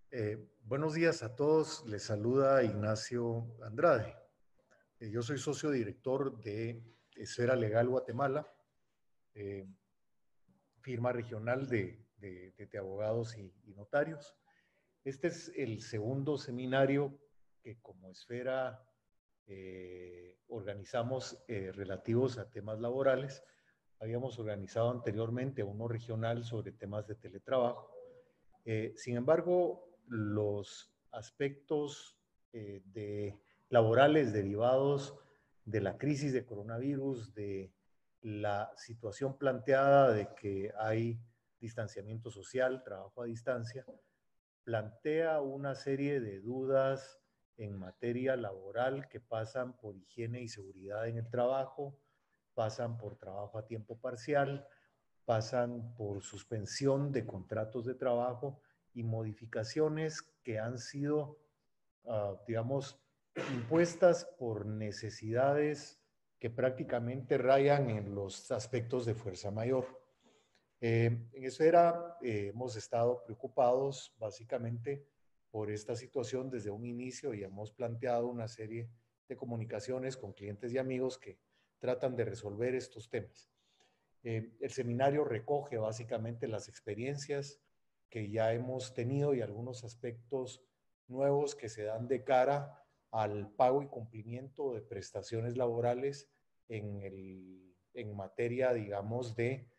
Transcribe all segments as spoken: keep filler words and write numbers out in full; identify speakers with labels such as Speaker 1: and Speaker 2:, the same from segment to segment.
Speaker 1: Eh, buenos días a todos, les saluda Ignacio Andrade. Eh, yo soy socio director de Esfera Legal Guatemala, eh, firma regional de, de, de, de abogados y, y notarios. Este es el segundo seminario que como Esfera eh, organizamos eh, relativos a temas laborales. Habíamos organizado anteriormente uno regional sobre temas de teletrabajo. Eh, sin embargo, los aspectos eh, de laborales derivados de la crisis de coronavirus, de la situación planteada de que hay distanciamiento social, trabajo a distancia, plantea una serie de dudas en materia laboral que pasan por higiene y seguridad en el trabajo, pasan por trabajo a tiempo parcial, pasan por suspensión de contratos de trabajo y modificaciones que han sido, uh, digamos, impuestas por necesidades que prácticamente rayan en los aspectos de fuerza mayor. Eh, en Esfera eh, hemos estado preocupados básicamente por esta situación desde un inicio y hemos planteado una serie de comunicaciones con clientes y amigos que tratan de resolver estos temas. Eh, el seminario recoge básicamente las experiencias que ya hemos tenido y algunos aspectos nuevos que se dan de cara al pago y cumplimiento de prestaciones laborales en, el, en materia, digamos, de,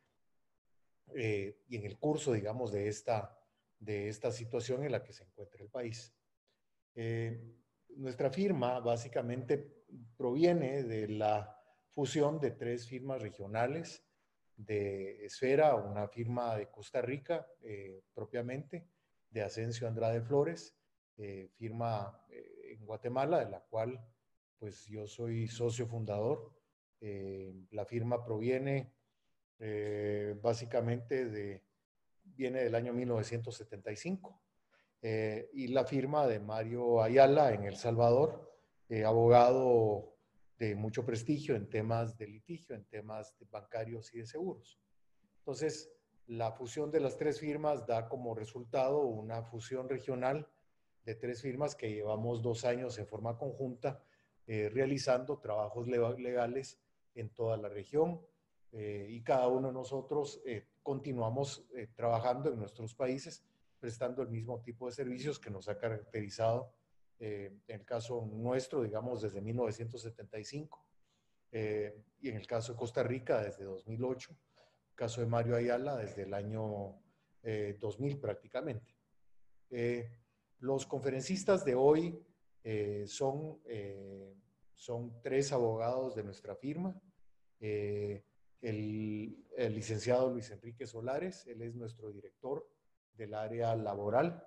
Speaker 1: eh, y en el curso, digamos, de esta, de esta situación en la que se encuentra el país. Eh, nuestra firma básicamente proviene de la fusión de tres firmas regionales de Esfera, una firma de Costa Rica eh, propiamente, de Ascencio Andrade Flores, eh, firma eh, en Guatemala, de la cual pues yo soy socio fundador. Eh, la firma proviene eh, básicamente de, viene del año mil novecientos setenta y cinco. Eh, y la firma de Mario Ayala en El Salvador, eh, abogado de mucho prestigio en temas de litigio, en temas de bancarios y de seguros. Entonces, la fusión de las tres firmas da como resultado una fusión regional de tres firmas que llevamos dos años en forma conjunta eh, realizando trabajos legales en toda la región eh, y cada uno de nosotros eh, continuamos eh, trabajando en nuestros países prestando el mismo tipo de servicios que nos ha caracterizado eh, en el caso nuestro, digamos, desde mil novecientos setenta y cinco eh, y en el caso de Costa Rica desde dos mil ocho, el caso de Mario Ayala desde el año eh, dos mil prácticamente. Eh, los conferencistas de hoy eh, son, eh, son tres abogados de nuestra firma. Eh, el, el licenciado Luis Enrique Solares, él es nuestro director del área laboral.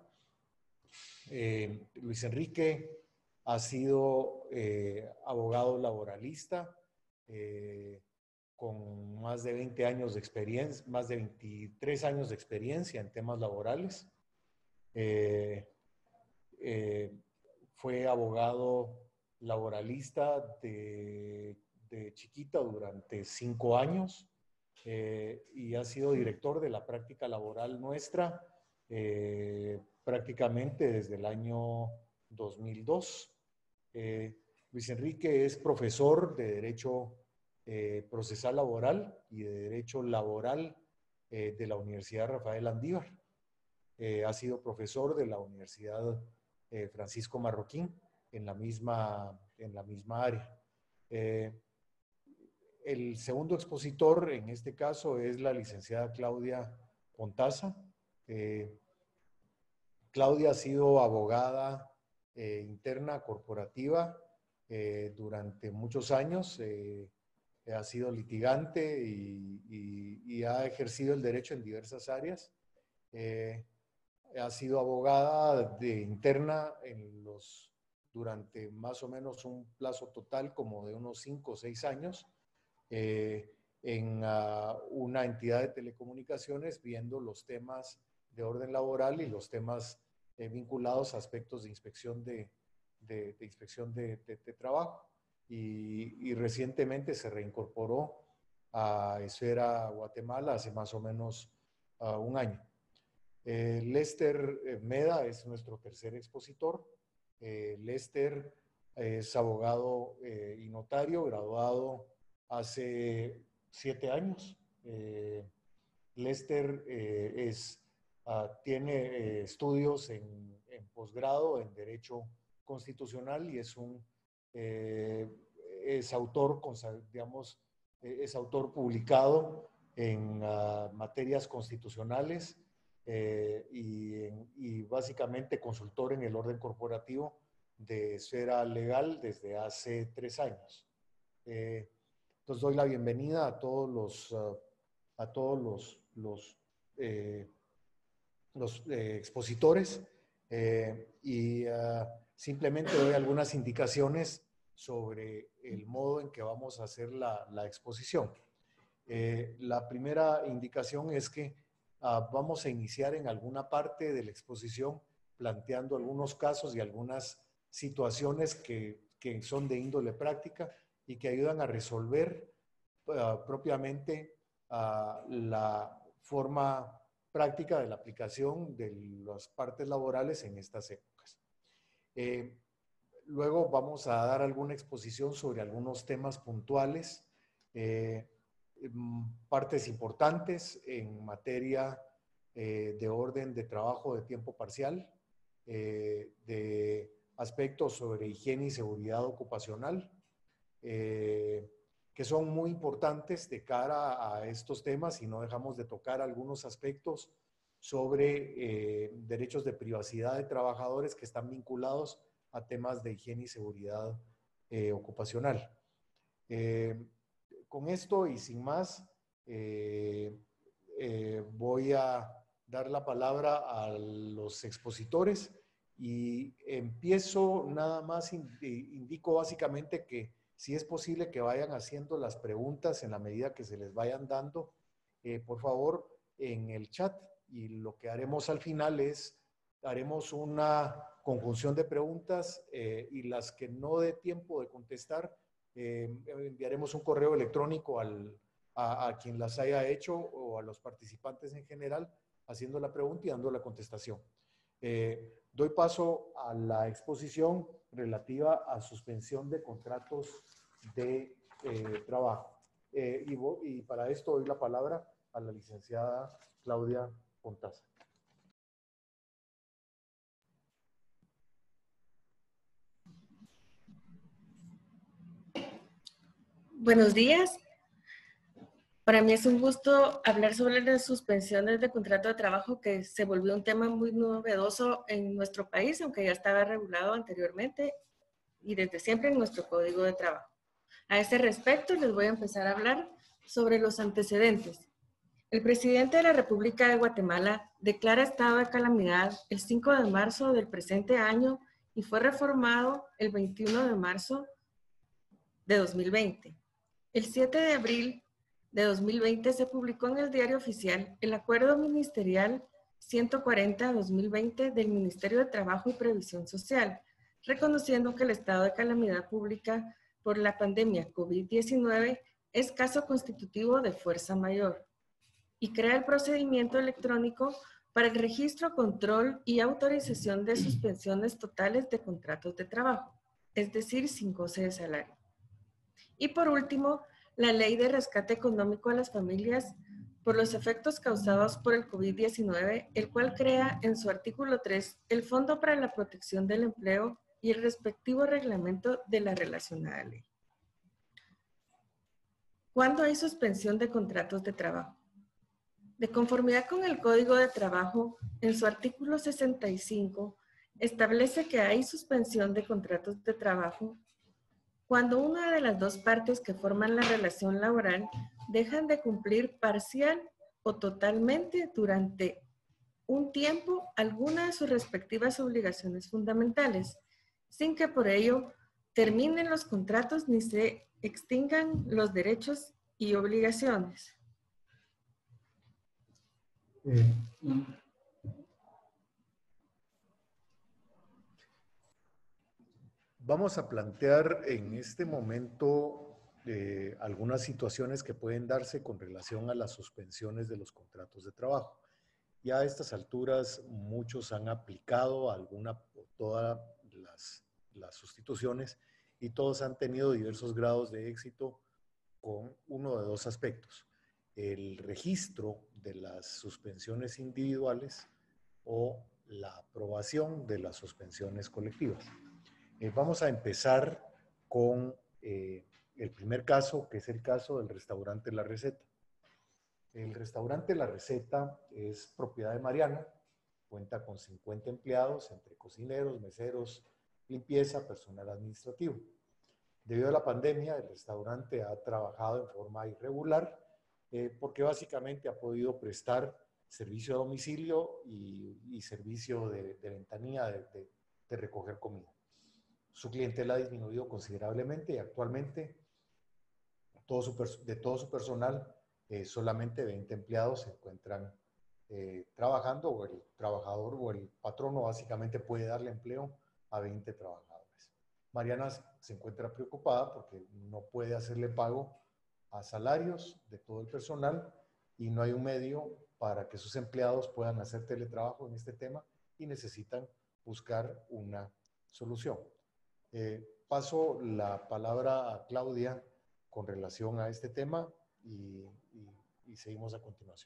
Speaker 1: Eh, Luis Enrique ha sido eh, abogado laboralista eh, con más de veinte años de experiencia, más de veintitrés años de experiencia en temas laborales. Eh, eh, fue abogado laboralista de, de chiquita durante cinco años eh, y ha sido director de la práctica laboral nuestra eh, prácticamente desde el año dos mil dos. Eh, Luis Enrique es profesor de Derecho eh, Procesal Laboral y de Derecho Laboral eh, de la Universidad Rafael Andívar. Eh, ha sido profesor de la Universidad eh, Francisco Marroquín en la misma, en la misma área. Eh, el segundo expositor en este caso es la licenciada Claudia Pontaza. Eh, Claudia ha sido abogada eh, interna corporativa eh, durante muchos años, eh, ha sido litigante y, y, y, ha ejercido el derecho en diversas áreas. Eh, ha sido abogada de interna en los, durante más o menos un plazo total como de unos cinco o seis años eh, en uh, una entidad de telecomunicaciones viendo los temas de orden laboral y los temas eh, vinculados a aspectos de inspección de, de, de inspección de, de, de trabajo. Y, y recientemente se reincorporó a Esfera Guatemala hace más o menos uh, un año. Eh, Lester eh, Meda es nuestro tercer expositor. Eh, Lester es abogado eh, y notario, graduado hace siete años. Eh, Lester eh, es, uh, tiene eh, estudios en, en posgrado en Derecho Constitucional y es un eh, es autor, digamos, es autor publicado en uh, materias constitucionales eh, y, en, y básicamente consultor en el orden corporativo de esfera legal desde hace tres años. Eh, entonces doy la bienvenida a todos los, uh, a todos los, los, eh, los eh, expositores eh, y uh, simplemente doy algunas indicaciones sobre el modo en que vamos a hacer la, la exposición. Eh, la primera indicación es que uh, vamos a iniciar en alguna parte de la exposición planteando algunos casos y algunas situaciones que, que son de índole práctica y que ayudan a resolver uh, propiamente uh, la forma práctica de la aplicación de las partes laborales en estas épocas. Eh, luego vamos a dar alguna exposición sobre algunos temas puntuales, eh, partes importantes en materia eh, de orden de trabajo de tiempo parcial, eh, de aspectos sobre higiene y seguridad ocupacional, eh, que son muy importantes de cara a estos temas y no dejamos de tocar algunos aspectos sobre eh, derechos de privacidad de trabajadores que están vinculados a temas de higiene y seguridad eh, ocupacional. Eh, con esto y sin más, eh, eh, voy a dar la palabra a los expositores y empiezo nada más, indico básicamente que si es posible que vayan haciendo las preguntas en la medida que se les vayan dando, eh, por favor, en el chat. Y lo que haremos al final es, haremos una conjunción de preguntas eh, y las que no dé tiempo de contestar, eh, enviaremos un correo electrónico al, a, a quien las haya hecho o a los participantes en general, haciendo la pregunta y dando la contestación. Eh, doy paso a la exposición relativa a suspensión de contratos de eh, trabajo. Eh, y, y para esto doy la palabra a la licenciada Claudia Pontaza.
Speaker 2: Buenos días. Para mí es un gusto hablar sobre las suspensiones de contrato de trabajo, que se volvió un tema muy novedoso en nuestro país, aunque ya estaba regulado anteriormente y desde siempre en nuestro Código de Trabajo. A ese respecto, les voy a empezar a hablar sobre los antecedentes. El presidente de la República de Guatemala declara estado de calamidad el cinco de marzo del presente año y fue reformado el veintiuno de marzo de dos mil veinte. El siete de abril de dos mil veinte se publicó en el Diario Oficial el Acuerdo Ministerial ciento cuarenta de dos mil veinte del Ministerio de Trabajo y Previsión Social, reconociendo que el estado de calamidad pública por la pandemia COVID diecinueve es caso constitutivo de fuerza mayor y crea el procedimiento electrónico para el registro, control y autorización de suspensiones totales de contratos de trabajo, es decir, sin goce de salario. Y por último, la Ley de Rescate Económico a las Familias por los efectos causados por el COVID diecinueve, el cual crea en su artículo tres el Fondo para la Protección del Empleo y el respectivo reglamento de la relacionada ley. ¿Cuándo hay suspensión de contratos de trabajo? De conformidad con el Código de Trabajo, en su artículo sesenta y cinco, establece que hay suspensión de contratos de trabajo cuando una de las dos partes que forman la relación laboral dejan de cumplir parcial o totalmente durante un tiempo alguna de sus respectivas obligaciones fundamentales, sin que por ello terminen los contratos ni se extingan los derechos y obligaciones.
Speaker 1: Eh, Vamos a plantear en este momento eh, algunas situaciones que pueden darse con relación a las suspensiones de los contratos de trabajo. Ya a estas alturas muchos han aplicado alguna o todas las, las sustituciones y todos han tenido diversos grados de éxito con uno de dos aspectos: el registro de las suspensiones individuales o la aprobación de las suspensiones colectivas. Eh, vamos a empezar con eh, el primer caso, que es el caso del restaurante La Receta. El restaurante La Receta es propiedad de Mariana, cuenta con cincuenta empleados entre cocineros, meseros, limpieza, personal administrativo. Debido a la pandemia, el restaurante ha trabajado en forma irregular eh, porque básicamente ha podido prestar servicio a domicilio y, y servicio de, de ventanilla, de, de, de recoger comida. Su clientela ha disminuido considerablemente y actualmente todo su, de todo su personal, eh, solamente veinte empleados se encuentran eh, trabajando, o el trabajador o el patrono básicamente puede darle empleo a veinte trabajadores. Mariana se encuentra preocupada porque no puede hacerle pago a salarios de todo el personal y no hay un medio para que sus empleados puedan hacer teletrabajo en este tema y necesitan buscar una solución. Eh, paso la palabra a Claudia con relación a este tema y, y, y seguimos a continuación.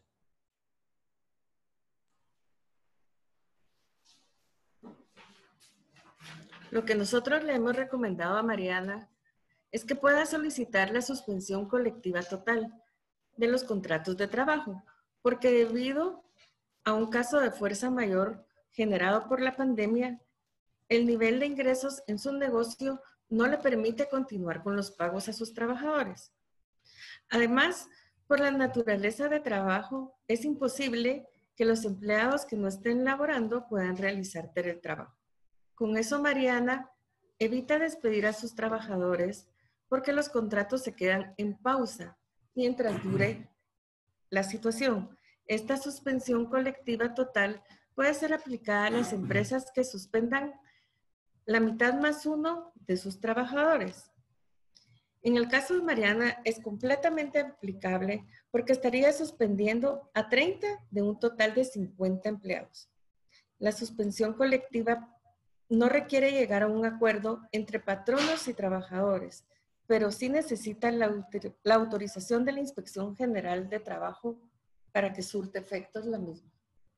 Speaker 2: Lo que nosotros le hemos recomendado a Mariana es que pueda solicitar la suspensión colectiva total de los contratos de trabajo, porque debido a un caso de fuerza mayor generado por la pandemia, el nivel de ingresos en su negocio no le permite continuar con los pagos a sus trabajadores. Además, por la naturaleza de trabajo, es imposible que los empleados que no estén laborando puedan realizar teletrabajo. Con eso, Mariana evita despedir a sus trabajadores porque los contratos se quedan en pausa mientras dure la situación. Esta suspensión colectiva total puede ser aplicada a las empresas que suspendan la mitad más uno de sus trabajadores. En el caso de Mariana es completamente aplicable porque estaría suspendiendo a treinta de un total de cincuenta empleados. La suspensión colectiva no requiere llegar a un acuerdo entre patronos y trabajadores, pero sí necesita la, la autorización de la Inspección General de Trabajo para que surte efectos la misma.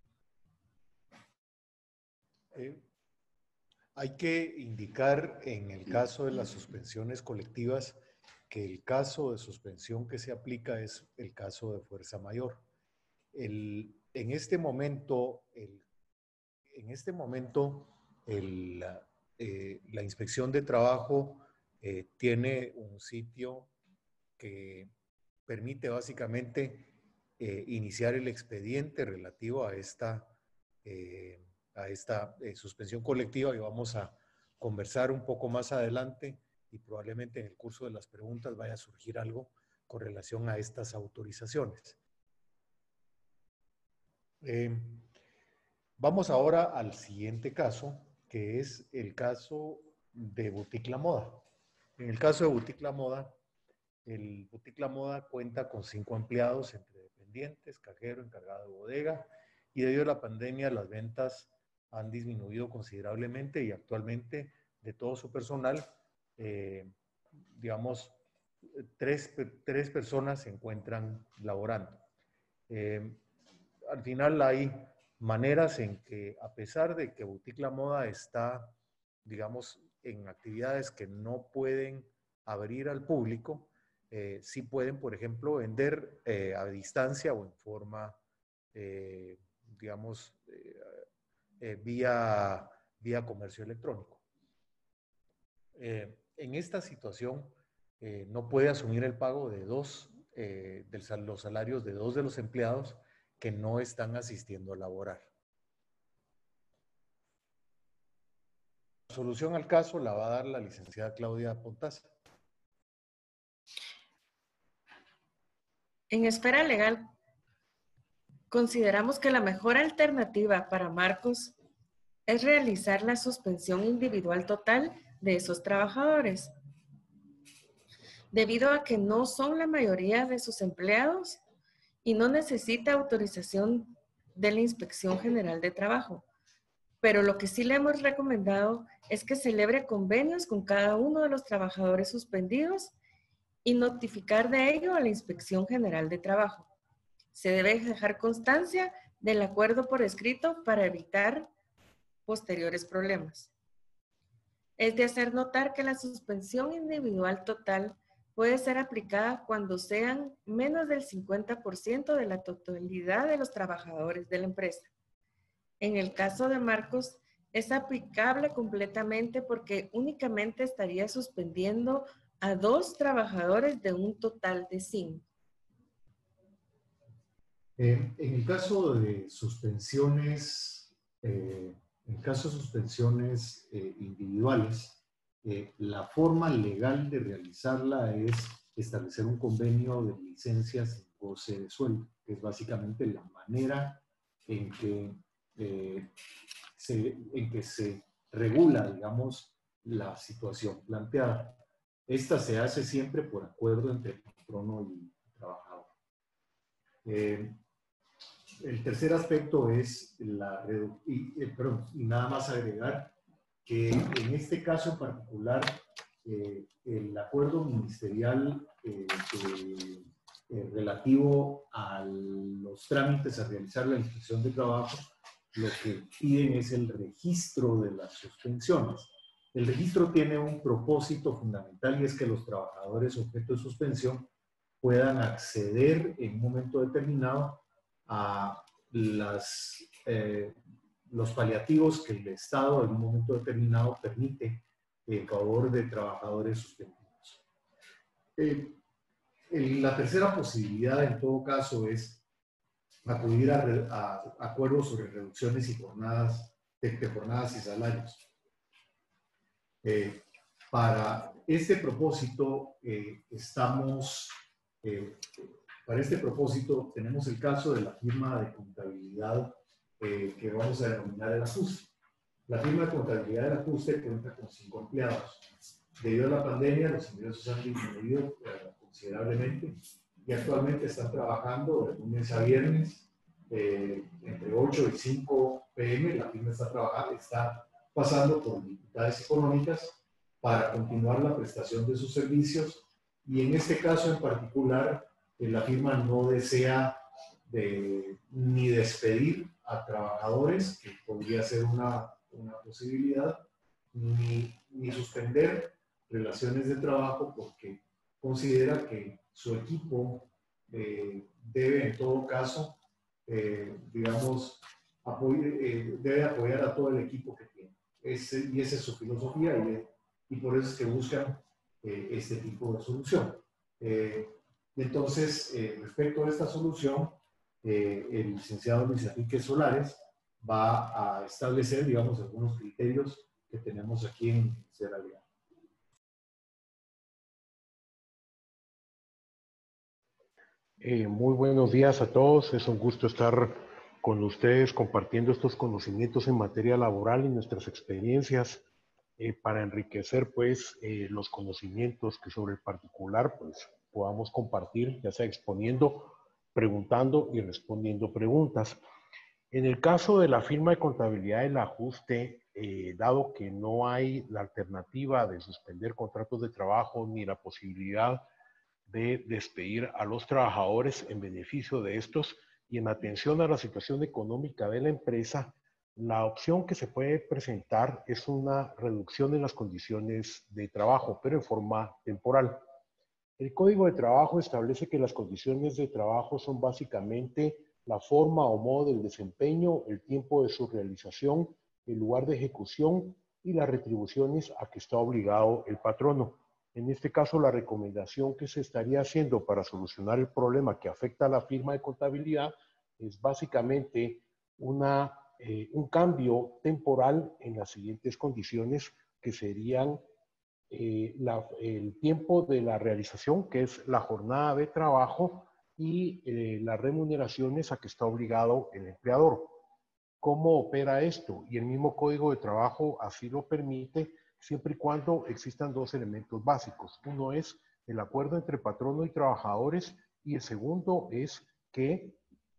Speaker 1: Eh, hay que indicar en el caso de las suspensiones colectivas que el caso de suspensión que se aplica es el caso de fuerza mayor. El, en este momento, el, en este momento el, eh, la Inspección de Trabajo eh, tiene un sitio que permite básicamente eh, iniciar el expediente relativo a esta, eh, a esta eh, suspensión colectiva que vamos a conversar un poco más adelante y probablemente en el curso de las preguntas vaya a surgir algo con relación a estas autorizaciones. Eh, vamos ahora al siguiente caso, que es el caso de Boutique La Moda. En el caso de Boutique La Moda, el Boutique La Moda cuenta con cinco empleados entre dependientes, cajero, encargado de bodega, y debido a la pandemia las ventas han disminuido considerablemente y actualmente de todo su personal, eh, digamos, tres, tres personas se encuentran laborando. Eh, al final hay maneras en que, a pesar de que Boutique La Moda está, digamos, en actividades que no pueden abrir al público, eh, sí pueden, por ejemplo, vender eh, a distancia o en forma, eh, digamos, eh, eh, vía, vía comercio electrónico. Eh, en esta situación, eh, no puede asumir el pago de dos, eh, de los salarios de dos de los empleados que no están asistiendo a laborar. La solución al caso la va a dar la licenciada Claudia Pontaza.
Speaker 2: En esfera legal, consideramos que la mejor alternativa para Marcos es realizar la suspensión individual total de esos trabajadores. Debido a que no son la mayoría de sus empleados y no necesita autorización de la Inspección General de Trabajo. Pero lo que sí le hemos recomendado es que celebre convenios con cada uno de los trabajadores suspendidos y notificar de ello a la Inspección General de Trabajo. Se debe dejar constancia del acuerdo por escrito para evitar posteriores problemas. Es de hacer notar que la suspensión individual total puede ser aplicada cuando sean menos del cincuenta por ciento de la totalidad de los trabajadores de la empresa. En el caso de Marcos, es aplicable completamente porque únicamente estaría suspendiendo a dos trabajadores de un total de cinco.
Speaker 1: Eh, en el caso de suspensiones, eh, en el caso de suspensiones eh, individuales, eh, la forma legal de realizarla es establecer un convenio de licencias sin goce de sueldo, que es básicamente la manera en que, eh, se, en que se regula, digamos, la situación planteada. Esta se hace siempre por acuerdo entre patrono y trabajador. Eh, El tercer aspecto es la y, eh, perdón, y nada más agregar que en este caso en particular eh, el acuerdo ministerial eh, eh, eh, relativo a los trámites a realizar la inspección de trabajo, lo que piden es el registro de las suspensiones. El registro tiene un propósito fundamental y es que los trabajadores objeto de suspensión puedan acceder en un momento determinado a las, eh, los paliativos que el Estado en un momento determinado permite en favor de trabajadores suspendidos. Eh, el, la tercera posibilidad en todo caso es acudir a, a acuerdos sobre reducciones y jornadas de, de jornadas y salarios. Eh, para este propósito eh, estamos eh, Para este propósito, tenemos el caso de la firma de contabilidad eh, que vamos a denominar el ajuste. La firma de contabilidad del ajuste cuenta con cinco empleados. Debido a la pandemia, los ingresos han disminuido eh, considerablemente y actualmente están trabajando de lunes a viernes eh, entre ocho y cinco p m La firma está, trabajando, está pasando por dificultades económicas para continuar la prestación de sus servicios y en este caso en particular, la firma no desea de, ni despedir a trabajadores, que podría ser una, una posibilidad, ni, ni suspender relaciones de trabajo porque considera que su equipo eh, debe en todo caso, eh, digamos, apoy, eh, debe apoyar a todo el equipo que tiene. Ese, y esa es su filosofía y, y por eso es que buscan eh, este tipo de solución. Eh, Entonces, eh, respecto a esta solución, eh, el licenciado Luis Enrique Solares va a establecer, digamos, algunos criterios que tenemos aquí en Sera Legal.
Speaker 3: Eh, muy buenos días a todos. Es un gusto estar con ustedes compartiendo estos conocimientos en materia laboral y nuestras experiencias eh, para enriquecer, pues, eh, los conocimientos que sobre el particular, pues, podamos compartir, ya sea exponiendo, preguntando y respondiendo preguntas. En el caso de la firma de contabilidad del ajuste, eh, dado que no hay la alternativa de suspender contratos de trabajo ni la posibilidad de despedir a los trabajadores en beneficio de estos y en atención a la situación económica de la empresa, la opción que se puede presentar es una reducción en las condiciones de trabajo, pero en forma temporal. El Código de Trabajo establece que las condiciones de trabajo son básicamente la forma o modo del desempeño, el tiempo de su realización, el lugar de ejecución y las retribuciones a que está obligado el patrono. En este caso, la recomendación que se estaría haciendo para solucionar el problema que afecta a la firma de contabilidad es básicamente una, eh, un cambio temporal en las siguientes condiciones que serían eh, la, el tiempo de la realización, que es la jornada de trabajo, y eh, las remuneraciones a que está obligado el empleador. ¿Cómo opera esto? Y el mismo Código de Trabajo así lo permite, siempre y cuando existan dos elementos básicos. Uno es el acuerdo entre patrono y trabajadores y el segundo es que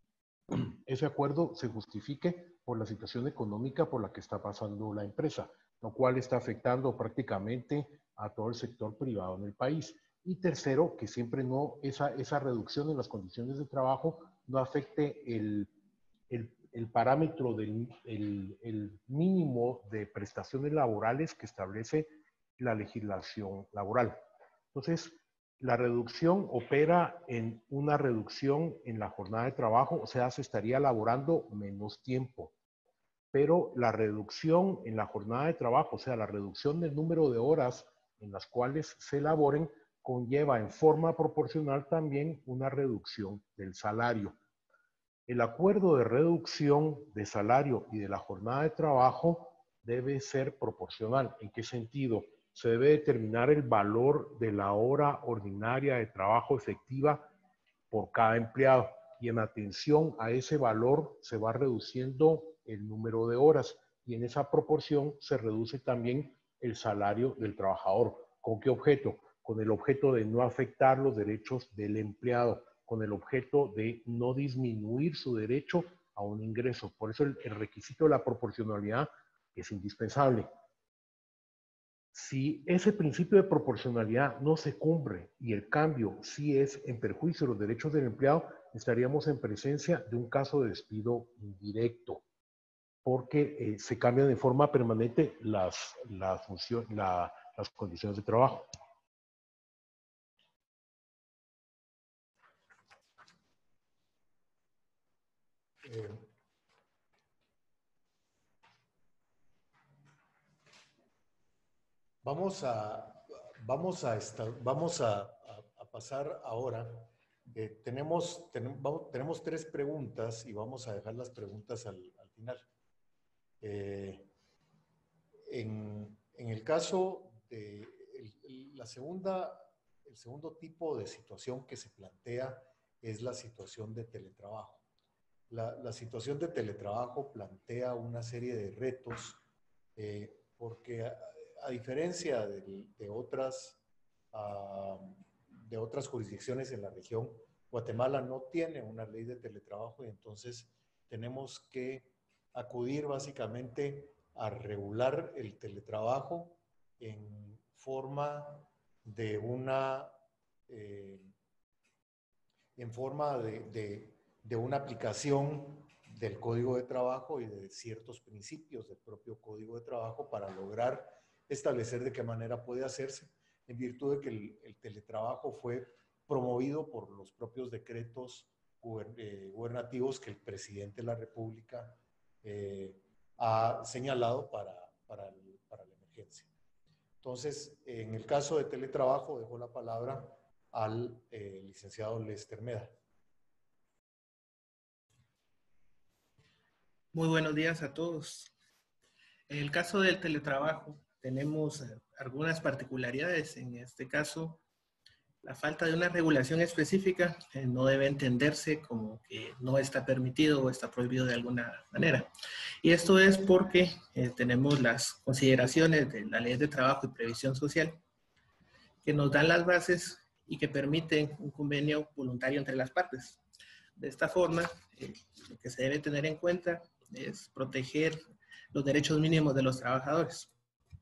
Speaker 3: ese acuerdo se justifique por la situación económica por la que está pasando la empresa, lo cual está afectando prácticamente a todo el sector privado en el país. Y tercero, que siempre no, esa, esa reducción en las condiciones de trabajo no afecte el, el, el parámetro del el, el mínimo de prestaciones laborales que establece la legislación laboral. Entonces, la reducción opera en una reducción en la jornada de trabajo, o sea, se estaría laborando menos tiempo. Pero la reducción en la jornada de trabajo, o sea, la reducción del número de horas en las cuales se elaboren, conlleva en forma proporcional también una reducción del salario. El acuerdo de reducción de salario y de la jornada de trabajo debe ser proporcional. ¿En qué sentido? Se debe determinar el valor de la hora ordinaria de trabajo efectiva por cada empleado y en atención a ese valor se va reduciendo el número de horas y en esa proporción se reduce también el salario del trabajador. ¿Con qué objeto? Con el objeto de no afectar los derechos del empleado, con el objeto de no disminuir su derecho a un ingreso. Por eso el, el requisito de la proporcionalidad es indispensable. Si ese principio de proporcionalidad no se cumple y el cambio sí es en perjuicio de los derechos del empleado, estaríamos en presencia de un caso de despido indirecto, porque eh, se cambian de forma permanente las, las, función, la, las condiciones de trabajo.
Speaker 1: Eh, vamos a, vamos a, esta, vamos a, a, a pasar ahora. Eh, tenemos, ten, vamos, tenemos tres preguntas y vamos a dejar las preguntas al, al final. Eh, en, en el caso de el, el, la segunda, el segundo tipo de situación que se plantea es la situación de teletrabajo. La, la situación de teletrabajo plantea una serie de retos eh, porque a, a diferencia de, de, otras, uh, de otras jurisdicciones en la región, Guatemala no tiene una ley de teletrabajo y entonces tenemos que acudir básicamente a regular el teletrabajo en forma de una, eh, en forma de, de, de una aplicación del Código de Trabajo y de ciertos principios del propio Código de Trabajo para lograr establecer de qué manera puede hacerse, en virtud de que el, el teletrabajo fue promovido por los propios decretos gubernativos que el presidente de la República eh, ha señalado para, para, el, para la emergencia. Entonces, en el caso de teletrabajo, dejo la palabra al eh, licenciado Lester Meda.
Speaker 4: Muy buenos días a todos. En el caso del teletrabajo, tenemos algunas particularidades. En este caso, la falta de una regulación específica eh, no debe entenderse como que no está permitido o está prohibido de alguna manera. Y esto es porque eh, tenemos las consideraciones de la Ley de Trabajo y Previsión Social que nos dan las bases y que permiten un convenio voluntario entre las partes. De esta forma, eh, lo que se debe tener en cuenta es proteger los derechos mínimos de los trabajadores.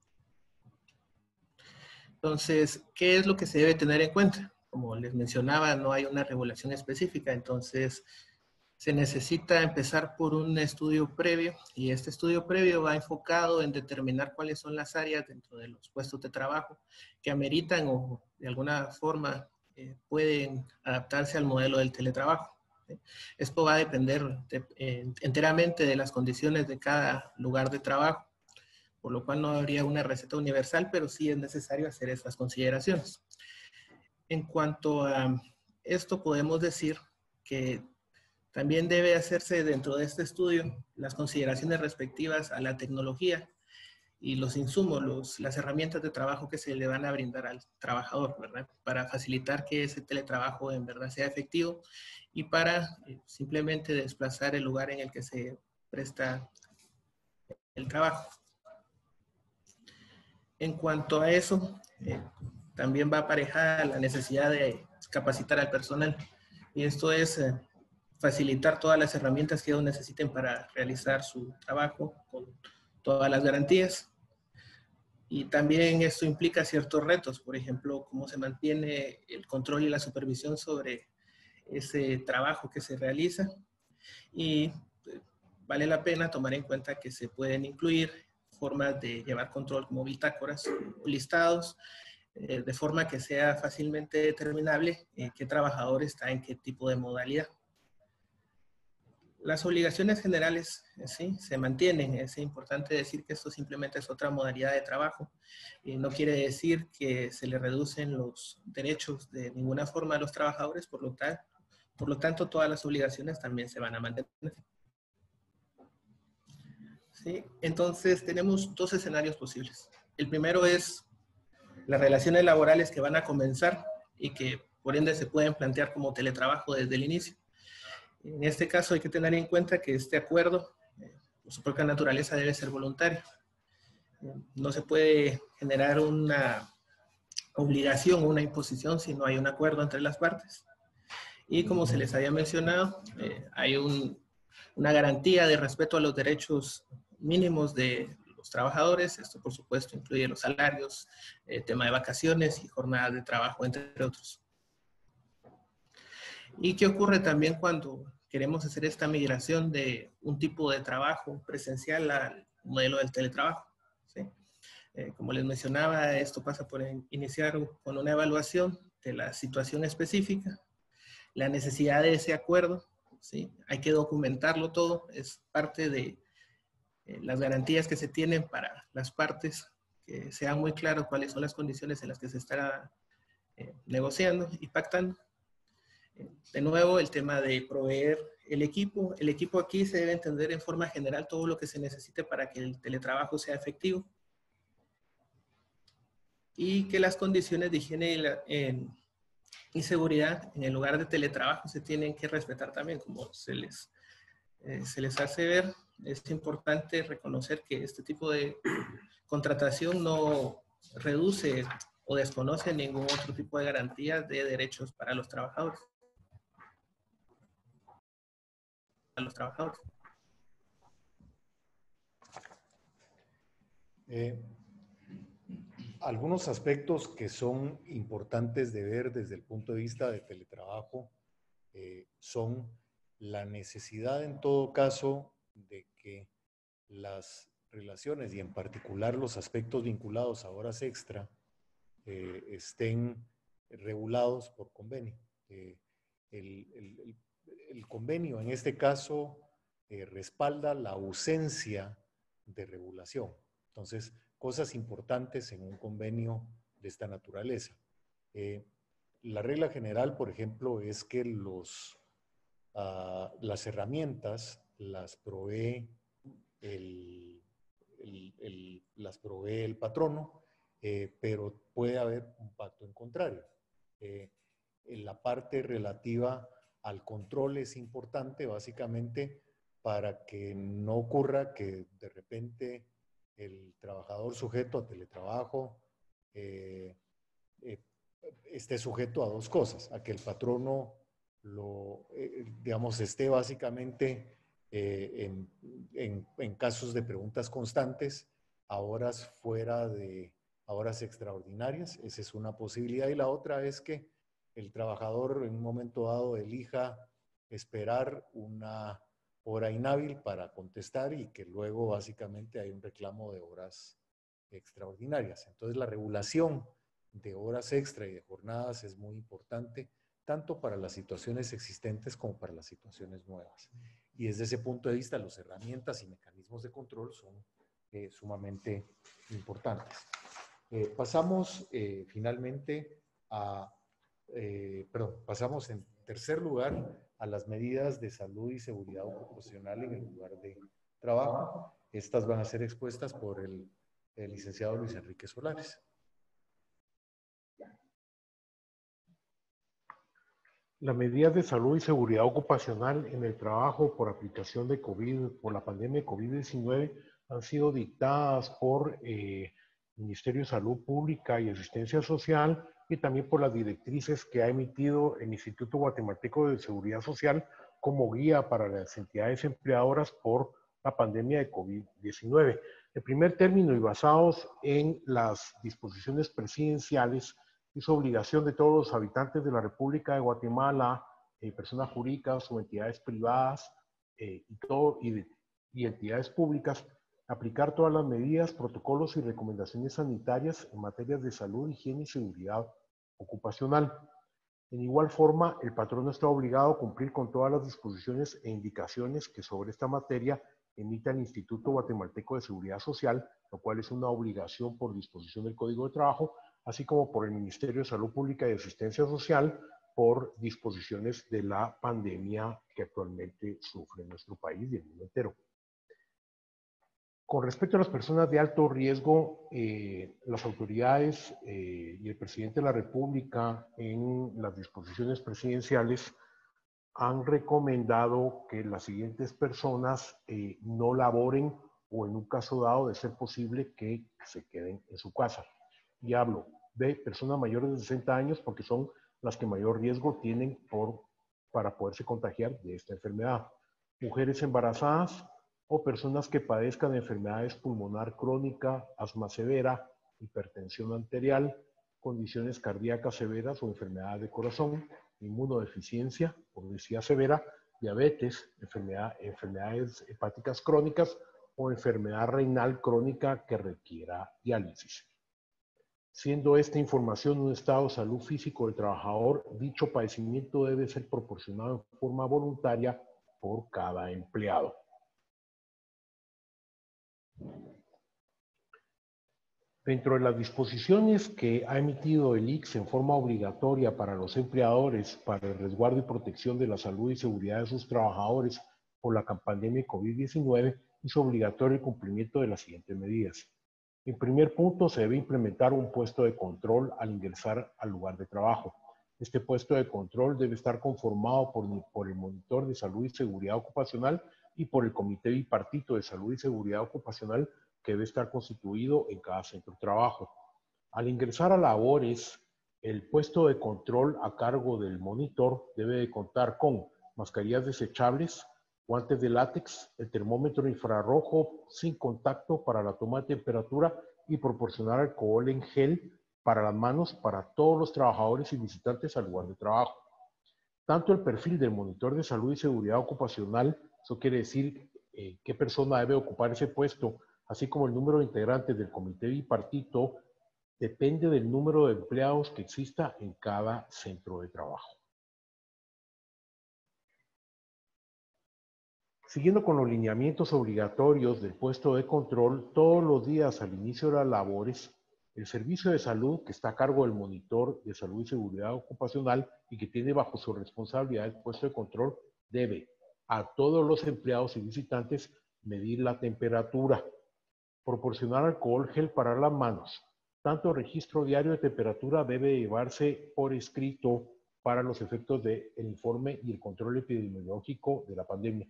Speaker 4: Entonces, ¿qué es lo que se debe tener en cuenta? Como les mencionaba, no hay una regulación específica, entonces se necesita empezar por un estudio previo y este estudio previo va enfocado en determinar cuáles son las áreas dentro de los puestos de trabajo que ameritan o de alguna forma eh, pueden adaptarse al modelo del teletrabajo. ¿Sí? Esto va a depender de, eh, enteramente de las condiciones de cada lugar de trabajo, por lo cual no habría una receta universal, pero sí es necesario hacer estas consideraciones. En cuanto a esto, podemos decir que también debe hacerse dentro de este estudio las consideraciones respectivas a la tecnología y los insumos, los, las herramientas de trabajo que se le van a brindar al trabajador, ¿verdad? Para facilitar que ese teletrabajo en verdad sea efectivo y para eh, simplemente desplazar el lugar en el que se presta el trabajo. En cuanto a eso, eh, también va aparejada la necesidad de capacitar al personal. Y esto es eh, facilitar todas las herramientas que ellos necesiten para realizar su trabajo con todas las garantías. Y también esto implica ciertos retos, por ejemplo, cómo se mantiene el control y la supervisión sobre ese trabajo que se realiza. Y vale la pena tomar en cuenta que se pueden incluir formas de llevar control como bitácoras o listados, eh, de forma que sea fácilmente determinable eh, qué trabajador está en qué tipo de modalidad. Las obligaciones generales sí se mantienen. Es importante decir que esto simplemente es otra modalidad de trabajo. Eh, no quiere decir que se le reducen los derechos de ninguna forma a los trabajadores, por lo, tal, por lo tanto todas las obligaciones también se van a mantener. ¿Sí? Entonces tenemos dos escenarios posibles. El primero es las relaciones laborales que van a comenzar y que por ende se pueden plantear como teletrabajo desde el inicio. En este caso hay que tener en cuenta que este acuerdo, eh, por su propia naturaleza, debe ser voluntario. Eh, no se puede generar una obligación o una imposición si no hay un acuerdo entre las partes. Y como se les había mencionado, eh, hay un, una garantía de respeto a los derechos mínimos de los trabajadores. Esto, por supuesto, incluye los salarios, eh, tema de vacaciones y jornadas de trabajo, entre otros. ¿Y qué ocurre también cuando queremos hacer esta migración de un tipo de trabajo presencial al modelo del teletrabajo? ¿Sí? Eh, como les mencionaba, esto pasa por iniciar con una evaluación de la situación específica, la necesidad de ese acuerdo, ¿sí? Hay que documentarlo todo, es parte de eh, las garantías que se tienen para las partes, que sean muy claros cuáles son las condiciones en las que se estará eh, negociando y pactando. De nuevo, el tema de proveer el equipo. El equipo aquí se debe entender en forma general todo lo que se necesite para que el teletrabajo sea efectivo. Y que las condiciones de higiene y, la, en, y seguridad en el lugar de teletrabajo se tienen que respetar también, como se les, eh, se les hace ver. Es importante reconocer que este tipo de contratación no reduce o desconoce ningún otro tipo de garantías de derechos para los trabajadores. A los trabajadores.
Speaker 1: Eh, algunos aspectos que son importantes de ver desde el punto de vista de teletrabajo eh, son la necesidad en todo caso de que las relaciones y en particular los aspectos vinculados a horas extra eh, estén regulados por convenio. Eh, el, el, el convenio en este caso eh, respalda la ausencia de regulación. Entonces, cosas importantes en un convenio de esta naturaleza. Eh, la regla general, por ejemplo, es que los, uh, las herramientas las provee el, el, el, las provee el patrono, eh, pero puede haber un pacto en contrario. Eh, en la parte relativa al control es importante, básicamente, para que no ocurra que de repente el trabajador sujeto a teletrabajo eh, eh, esté sujeto a dos cosas, a que el patrono lo, eh, digamos, esté básicamente eh, en, en, en casos de preguntas constantes a horas fuera de a horas extraordinarias. Esa es una posibilidad. Y la otra es que el trabajador en un momento dado elija esperar una hora inhábil para contestar y que luego básicamente hay un reclamo de horas extraordinarias. Entonces la regulación de horas extra y de jornadas es muy importante, tanto para las situaciones existentes como para las situaciones nuevas. Y desde ese punto de vista, las herramientas y mecanismos de control son eh, sumamente importantes. Eh, pasamos eh, finalmente a, eh, perdón, pasamos en tercer lugar a las medidas de salud y seguridad ocupacional en el lugar de trabajo. Estas van a ser expuestas por el, el licenciado Luis Enrique Solares.
Speaker 3: Las medidas de salud y seguridad ocupacional en el trabajo por aplicación de COVID, por la pandemia de COVID diecinueve, han sido dictadas por eh, el Ministerio de Salud Pública y Asistencia Social y también por las directrices que ha emitido el Instituto Guatemalteco de Seguridad Social como guía para las entidades empleadoras por la pandemia de COVID diecinueve. En primer término y basados en las disposiciones presidenciales, es obligación de todos los habitantes de la República de Guatemala, eh, personas jurídicas o entidades privadas eh, y, todo, y, y entidades públicas, aplicar todas las medidas, protocolos y recomendaciones sanitarias en materias de salud, higiene y seguridad ocupacional. En igual forma, el patrono está obligado a cumplir con todas las disposiciones e indicaciones que sobre esta materia emita el Instituto Guatemalteco de Seguridad Social, lo cual es una obligación por disposición del Código de Trabajo, así como por el Ministerio de Salud Pública y Asistencia Social, por disposiciones de la pandemia que actualmente sufre nuestro país y el mundo entero. Con respecto a las personas de alto riesgo, eh, las autoridades eh, y el presidente de la República en las disposiciones presidenciales han recomendado que las siguientes personas eh, no laboren o en un caso dado de ser posible que se queden en su casa. Y hablo de personas mayores de sesenta años porque son las que mayor riesgo tienen por, para poderse contagiar de esta enfermedad. Mujeres embarazadas o personas que padezcan enfermedades pulmonar crónica, asma severa, hipertensión arterial, condiciones cardíacas severas o enfermedades de corazón, inmunodeficiencia, obesidad severa, diabetes, enfermedad, enfermedades hepáticas crónicas o enfermedad renal crónica que requiera diálisis. Siendo esta información un estado de salud físico del trabajador, dicho padecimiento debe ser proporcionado en forma voluntaria por cada empleado. Dentro de las disposiciones que ha emitido el I C S en forma obligatoria para los empleadores para el resguardo y protección de la salud y seguridad de sus trabajadores por la pandemia de COVID diecinueve, es obligatorio el cumplimiento de las siguientes medidas. En primer punto, se debe implementar un puesto de control al ingresar al lugar de trabajo. Este puesto de control debe estar conformado por, por el monitor de salud y seguridad ocupacional y por el comité bipartito de salud y seguridad ocupacional que debe estar constituido en cada centro de trabajo. Al ingresar a labores, el puesto de control a cargo del monitor debe de contar con mascarillas desechables, guantes de látex, el termómetro infrarrojo sin contacto para la toma de temperatura y proporcionar alcohol en gel para las manos para todos los trabajadores y visitantes al lugar de trabajo. Tanto el perfil del monitor de salud y seguridad ocupacional, eso quiere decir eh, qué persona debe ocupar ese puesto, así como el número de integrantes del comité bipartito, depende del número de empleados que exista en cada centro de trabajo. Siguiendo con los lineamientos obligatorios del puesto de control, todos los días al inicio de las labores, el servicio de salud que está a cargo del monitor de salud y seguridad ocupacional y que tiene bajo su responsabilidad el puesto de control debe a todos los empleados y visitantes medir la temperatura, proporcionar alcohol gel para las manos. Tanto registro diario de temperatura debe llevarse por escrito para los efectos del informe y el control epidemiológico de la pandemia.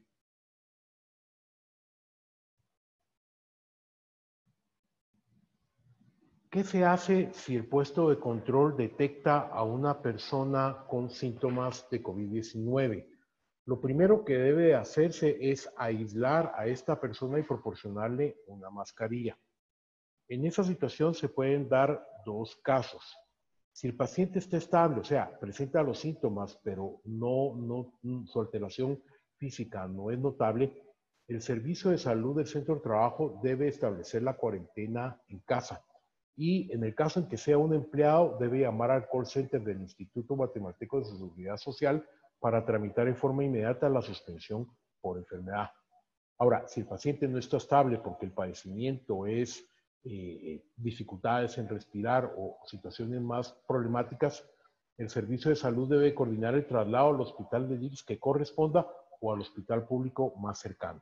Speaker 3: ¿Qué se hace si el puesto de control detecta a una persona con síntomas de COVID diecinueve? Lo primero que debe hacerse es aislar a esta persona y proporcionarle una mascarilla. En esa situación se pueden dar dos casos. Si el paciente está estable, o sea, presenta los síntomas, pero no, no, su alteración física no es notable, el servicio de salud del centro de trabajo debe establecer la cuarentena en casa. Y en el caso en que sea un empleado, debe llamar al call center del Instituto Guatemalteco de Seguridad Social para tramitar en forma inmediata la suspensión por enfermedad. Ahora, si el paciente no está estable porque el padecimiento es eh, dificultades en respirar o situaciones más problemáticas, el servicio de salud debe coordinar el traslado al hospital de I C S que corresponda o al hospital público más cercano.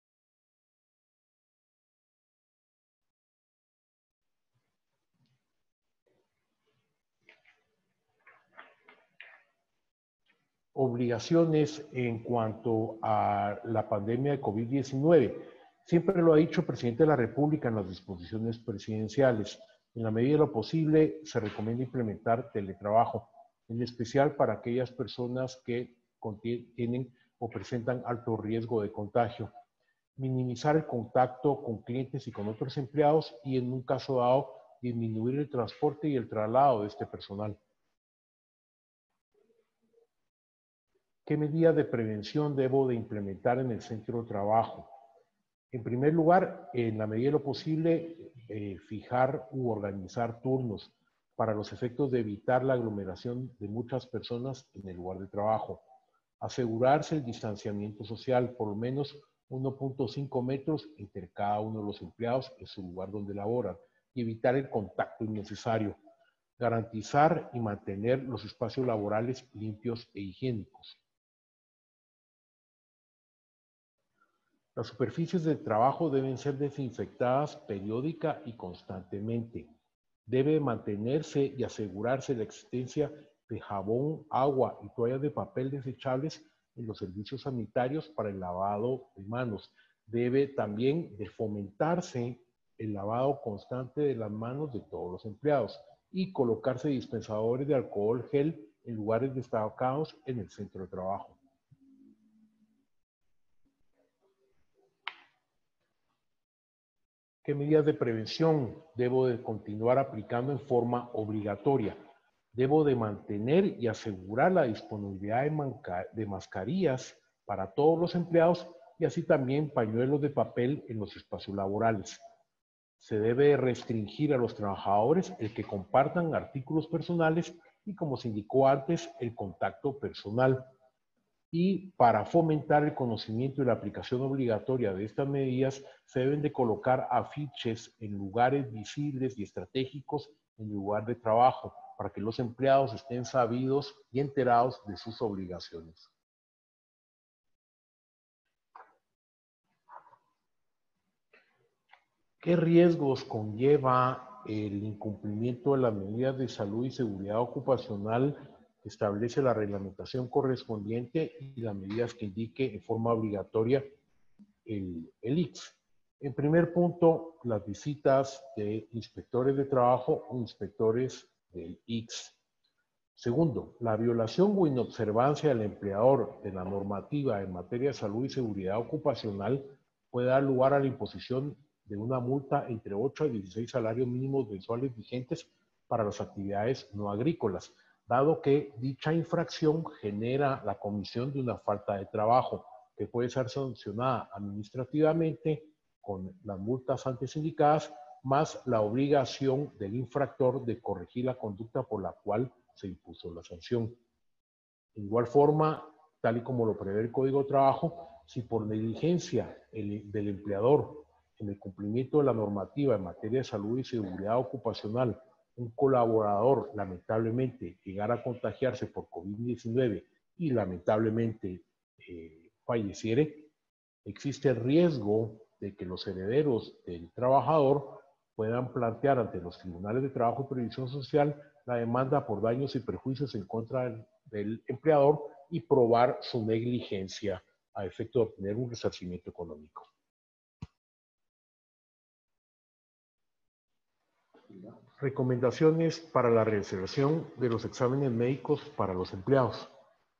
Speaker 3: Obligaciones en cuanto a la pandemia de COVID diecinueve. Siempre lo ha dicho el presidente de la República en las disposiciones presidenciales. En la medida de lo posible, se recomienda implementar teletrabajo, en especial para aquellas personas que tienen o presentan alto riesgo de contagio. Minimizar el contacto con clientes y con otros empleados y, en un caso dado, disminuir el transporte y el traslado de este personal. ¿Qué medidas de prevención debo de implementar en el centro de trabajo? En primer lugar, en la medida de lo posible, eh, fijar u organizar turnos para los efectos de evitar la aglomeración de muchas personas en el lugar de trabajo. Asegurarse el distanciamiento social, por lo menos uno punto cinco metros entre cada uno de los empleados en su lugar donde laboran, y evitar el contacto innecesario. Garantizar y mantener los espacios laborales limpios e higiénicos. Las superficies de trabajo deben ser desinfectadas periódica y constantemente. Debe mantenerse y asegurarse la existencia de jabón, agua y toallas de papel desechables en los servicios sanitarios para el lavado de manos. Debe también de fomentarse el lavado constante de las manos de todos los empleados y colocarse dispensadores de alcohol gel en lugares destacados en el centro de trabajo. ¿Qué medidas de prevención debo de continuar aplicando en forma obligatoria? Debo de mantener y asegurar la disponibilidad de, de mascarillas para todos los empleados y así también pañuelos de papel en los espacios laborales. Se debe restringir a los trabajadores el que compartan artículos personales y, como se indicó antes, el contacto personal. Y para fomentar el conocimiento y la aplicación obligatoria de estas medidas, se deben de colocar afiches en lugares visibles y estratégicos en el lugar de trabajo, para que los empleados estén sabidos y enterados de sus obligaciones. ¿Qué riesgos conlleva el incumplimiento de las medidas de salud y seguridad ocupacional que establece la reglamentación correspondiente y las medidas que indique en forma obligatoria el, el I C S? En primer punto, las visitas de inspectores de trabajo o inspectores del I C S. Segundo, la violación o inobservancia del empleador de la normativa en materia de salud y seguridad ocupacional puede dar lugar a la imposición de una multa entre ocho a dieciséis salarios mínimos mensuales vigentes para las actividades no agrícolas, dado que dicha infracción genera la comisión de una falta de trabajo que puede ser sancionada administrativamente con las multas antes indicadas, más la obligación del infractor de corregir la conducta por la cual se impuso la sanción. De igual forma, tal y como lo prevé el Código de Trabajo, si por negligencia el, del empleador en el cumplimiento de la normativa en materia de salud y seguridad ocupacional, un colaborador lamentablemente llegara a contagiarse por COVID diecinueve y lamentablemente eh, falleciere, existe el riesgo de que los herederos del trabajador puedan plantear ante los tribunales de trabajo y previsión social la demanda por daños y perjuicios en contra del, del empleador y probar su negligencia a efecto de obtener un resarcimiento económico. Recomendaciones para la realización de los exámenes médicos para los empleados.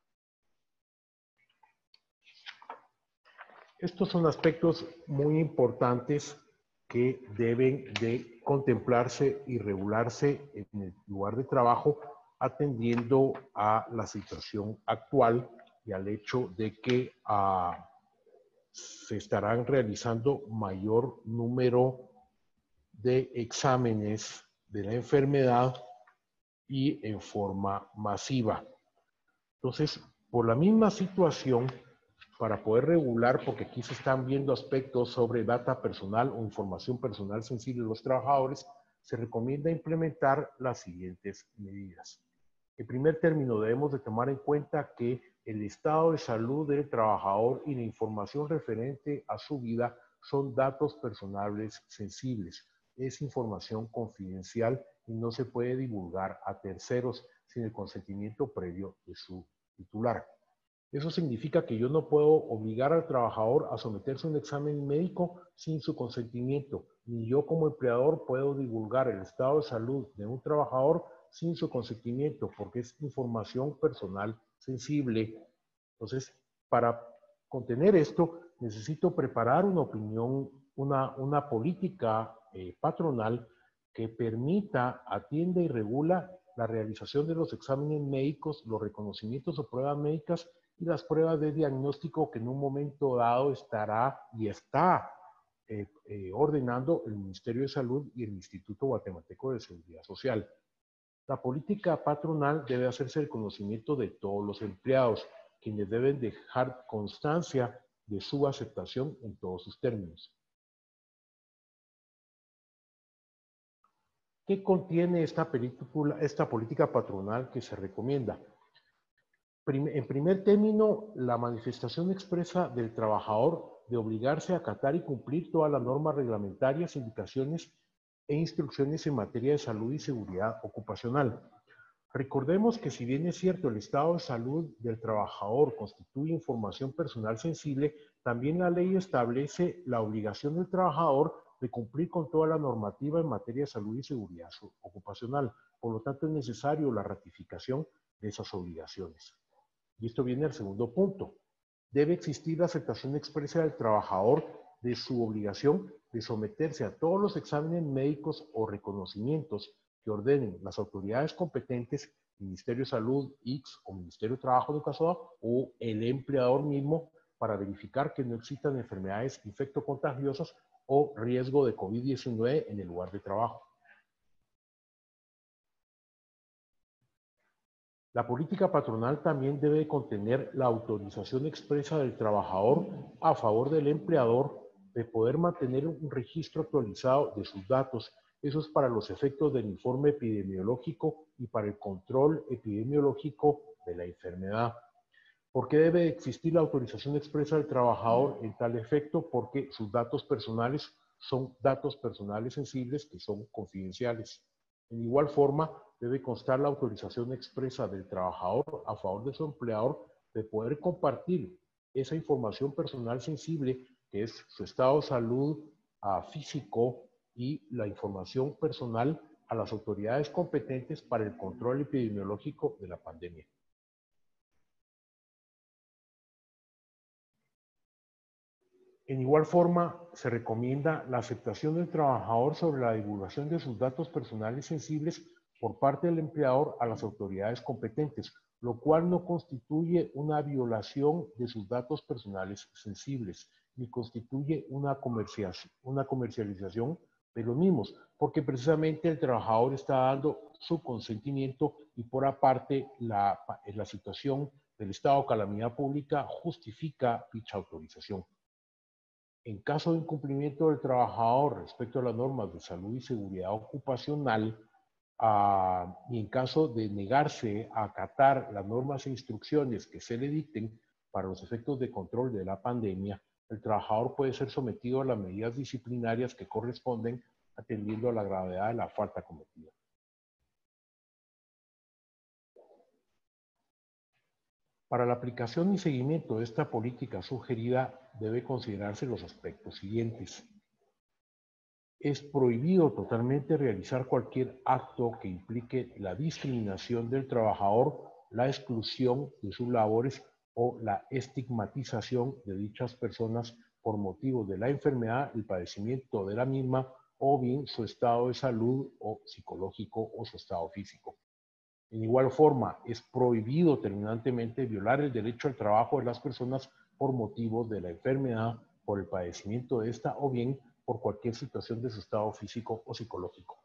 Speaker 3: Estos son aspectos muy importantes que deben de contemplarse y regularse en el lugar de trabajo, atendiendo a la situación actual y al hecho de que uh, se estarán realizando mayor número de exámenes de la enfermedad y en forma masiva. Entonces, por la misma situación, para poder regular, porque aquí se están viendo aspectos sobre data personal o información personal sensible de los trabajadores, se recomienda implementar las siguientes medidas. En primer término, debemos de tomar en cuenta que el estado de salud del trabajador y la información referente a su vida son datos personales sensibles. Es información confidencial y no se puede divulgar a terceros sin el consentimiento previo de su titular. Eso significa que yo no puedo obligar al trabajador a someterse a un examen médico sin su consentimiento, ni yo como empleador puedo divulgar el estado de salud de un trabajador sin su consentimiento, porque es información personal sensible. Entonces, Para contener esto, necesito preparar una opinión, una, una política eh, patronal que permita, atienda y regula la realización de los exámenes médicos, los reconocimientos o pruebas médicas y las pruebas de diagnóstico que en un momento dado estará y está eh, eh, ordenando el Ministerio de Salud y el Instituto Guatemalteco de Seguridad Social. La política patronal debe hacerse el conocimiento de todos los empleados, quienes deben dejar constancia de su aceptación en todos sus términos. ¿Qué contiene esta, película, esta política patronal que se recomienda? En primer término, la manifestación expresa del trabajador de obligarse a acatar y cumplir todas las normas reglamentarias, indicaciones e instrucciones en materia de salud y seguridad ocupacional. Recordemos que si bien es cierto el estado de salud del trabajador constituye información personal sensible, también la ley establece la obligación del trabajador de cumplir con toda la normativa en materia de salud y seguridad ocupacional. Por lo tanto, es necesario la ratificación de esas obligaciones. Y esto viene al segundo punto. Debe existir la aceptación expresa del trabajador de su obligación de someterse a todos los exámenes médicos o reconocimientos que ordenen las autoridades competentes, Ministerio de Salud, I C S o Ministerio de Trabajo de Educación o el empleador mismo para verificar que no existan enfermedades infectocontagiosas o riesgo de COVID diecinueve en el lugar de trabajo. La política patronal también debe contener la autorización expresa del trabajador a favor del empleador de poder mantener un registro actualizado de sus datos. Eso es para los efectos del informe epidemiológico y para el control epidemiológico de la enfermedad. ¿Por qué debe existir la autorización expresa del trabajador en tal efecto? Porque sus datos personales son datos personales sensibles que son confidenciales. En igual forma, debe constar la autorización expresa del trabajador a favor de su empleador de poder compartir esa información personal sensible, que es su estado de salud uh, físico y la información personal a las autoridades competentes para el control epidemiológico de la pandemia. En igual forma, se recomienda la aceptación del trabajador sobre la divulgación de sus datos personales sensibles por parte del empleador a las autoridades competentes, lo cual no constituye una violación de sus datos personales sensibles, ni constituye una, comercialización, una comercialización de los mismos, porque precisamente el trabajador está dando su consentimiento y por aparte la, la situación del estado de calamidad pública justifica dicha autorización. En caso de incumplimiento del trabajador respecto a las normas de salud y seguridad ocupacional, uh, y en caso de negarse a acatar las normas e instrucciones que se le dicten para los efectos de control de la pandemia, el trabajador puede ser sometido a las medidas disciplinarias que corresponden atendiendo a la gravedad de la falta cometida. Para la aplicación y seguimiento de esta política sugerida debe considerarse los aspectos siguientes. Es prohibido totalmente realizar cualquier acto que implique la discriminación del trabajador, la exclusión de sus labores o la estigmatización de dichas personas por motivo de la enfermedad, el padecimiento de la misma o bien su estado de salud o psicológico o su estado físico. En igual forma, es prohibido terminantemente violar el derecho al trabajo de las personas por motivo de la enfermedad, por el padecimiento de esta o bien por cualquier situación de su estado físico o psicológico.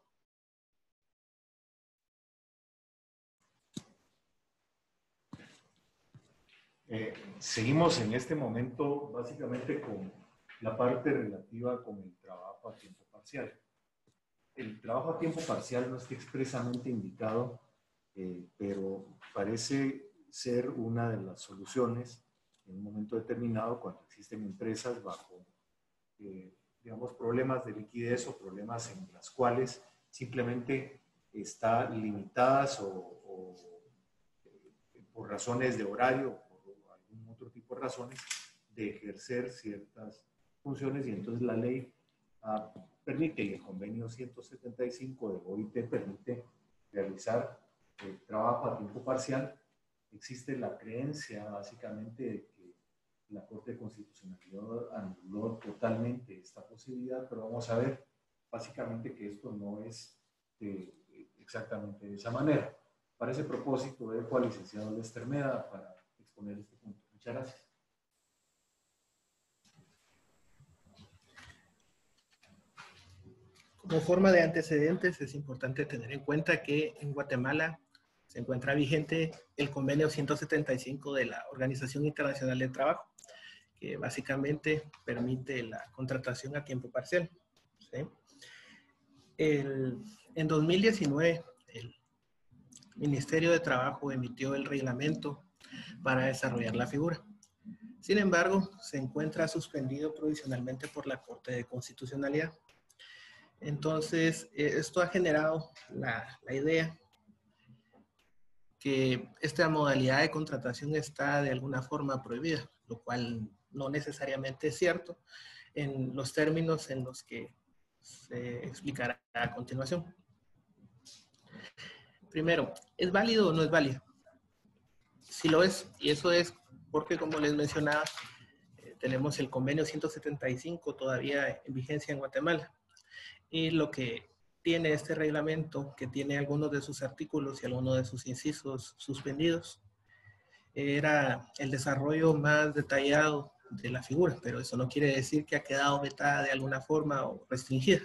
Speaker 1: Eh, seguimos en este momento básicamente con la parte relativa con el trabajo a tiempo parcial. El trabajo a tiempo parcial no está expresamente indicado, eh, pero parece ser una de las soluciones en un momento determinado cuando existen empresas bajo, eh, digamos, problemas de liquidez o problemas en las cuales simplemente está limitadas o, o eh, por razones de horario o por algún otro tipo de razones de ejercer ciertas funciones y entonces la ley ah, permite y el convenio ciento setenta y cinco de O I T permite realizar el trabajo a tiempo parcial. Existe la creencia básicamente de que la Corte de Constitucionalidad anuló totalmente esta posibilidad, pero vamos a ver básicamente que esto no es eh, exactamente de esa manera. Para ese propósito, dejo al licenciado Lester Meda para exponer este punto. Muchas gracias.
Speaker 4: Como forma de antecedentes, es importante tener en cuenta que en Guatemala se encuentra vigente el convenio ciento setenta y cinco de la Organización Internacional del Trabajo, que básicamente permite la contratación a tiempo parcial. ¿Sí? El, en dos mil diecinueve, el Ministerio de Trabajo emitió el reglamento para desarrollar la figura. Sin embargo, se encuentra suspendido provisionalmente por la Corte de Constitucionalidad. Entonces, esto ha generado la, la idea que esta modalidad de contratación está de alguna forma prohibida, lo cual no necesariamente es cierto en los términos en los que se explicará a continuación. Primero, ¿es válido o no es válido? Sí lo es, y eso es porque, como les mencionaba, eh, tenemos el convenio ciento setenta y cinco todavía en vigencia en Guatemala. Y lo que tiene este reglamento, que tiene algunos de sus artículos y algunos de sus incisos suspendidos, era el desarrollo más detallado de la figura, pero eso no quiere decir que ha quedado vetada de alguna forma o restringida.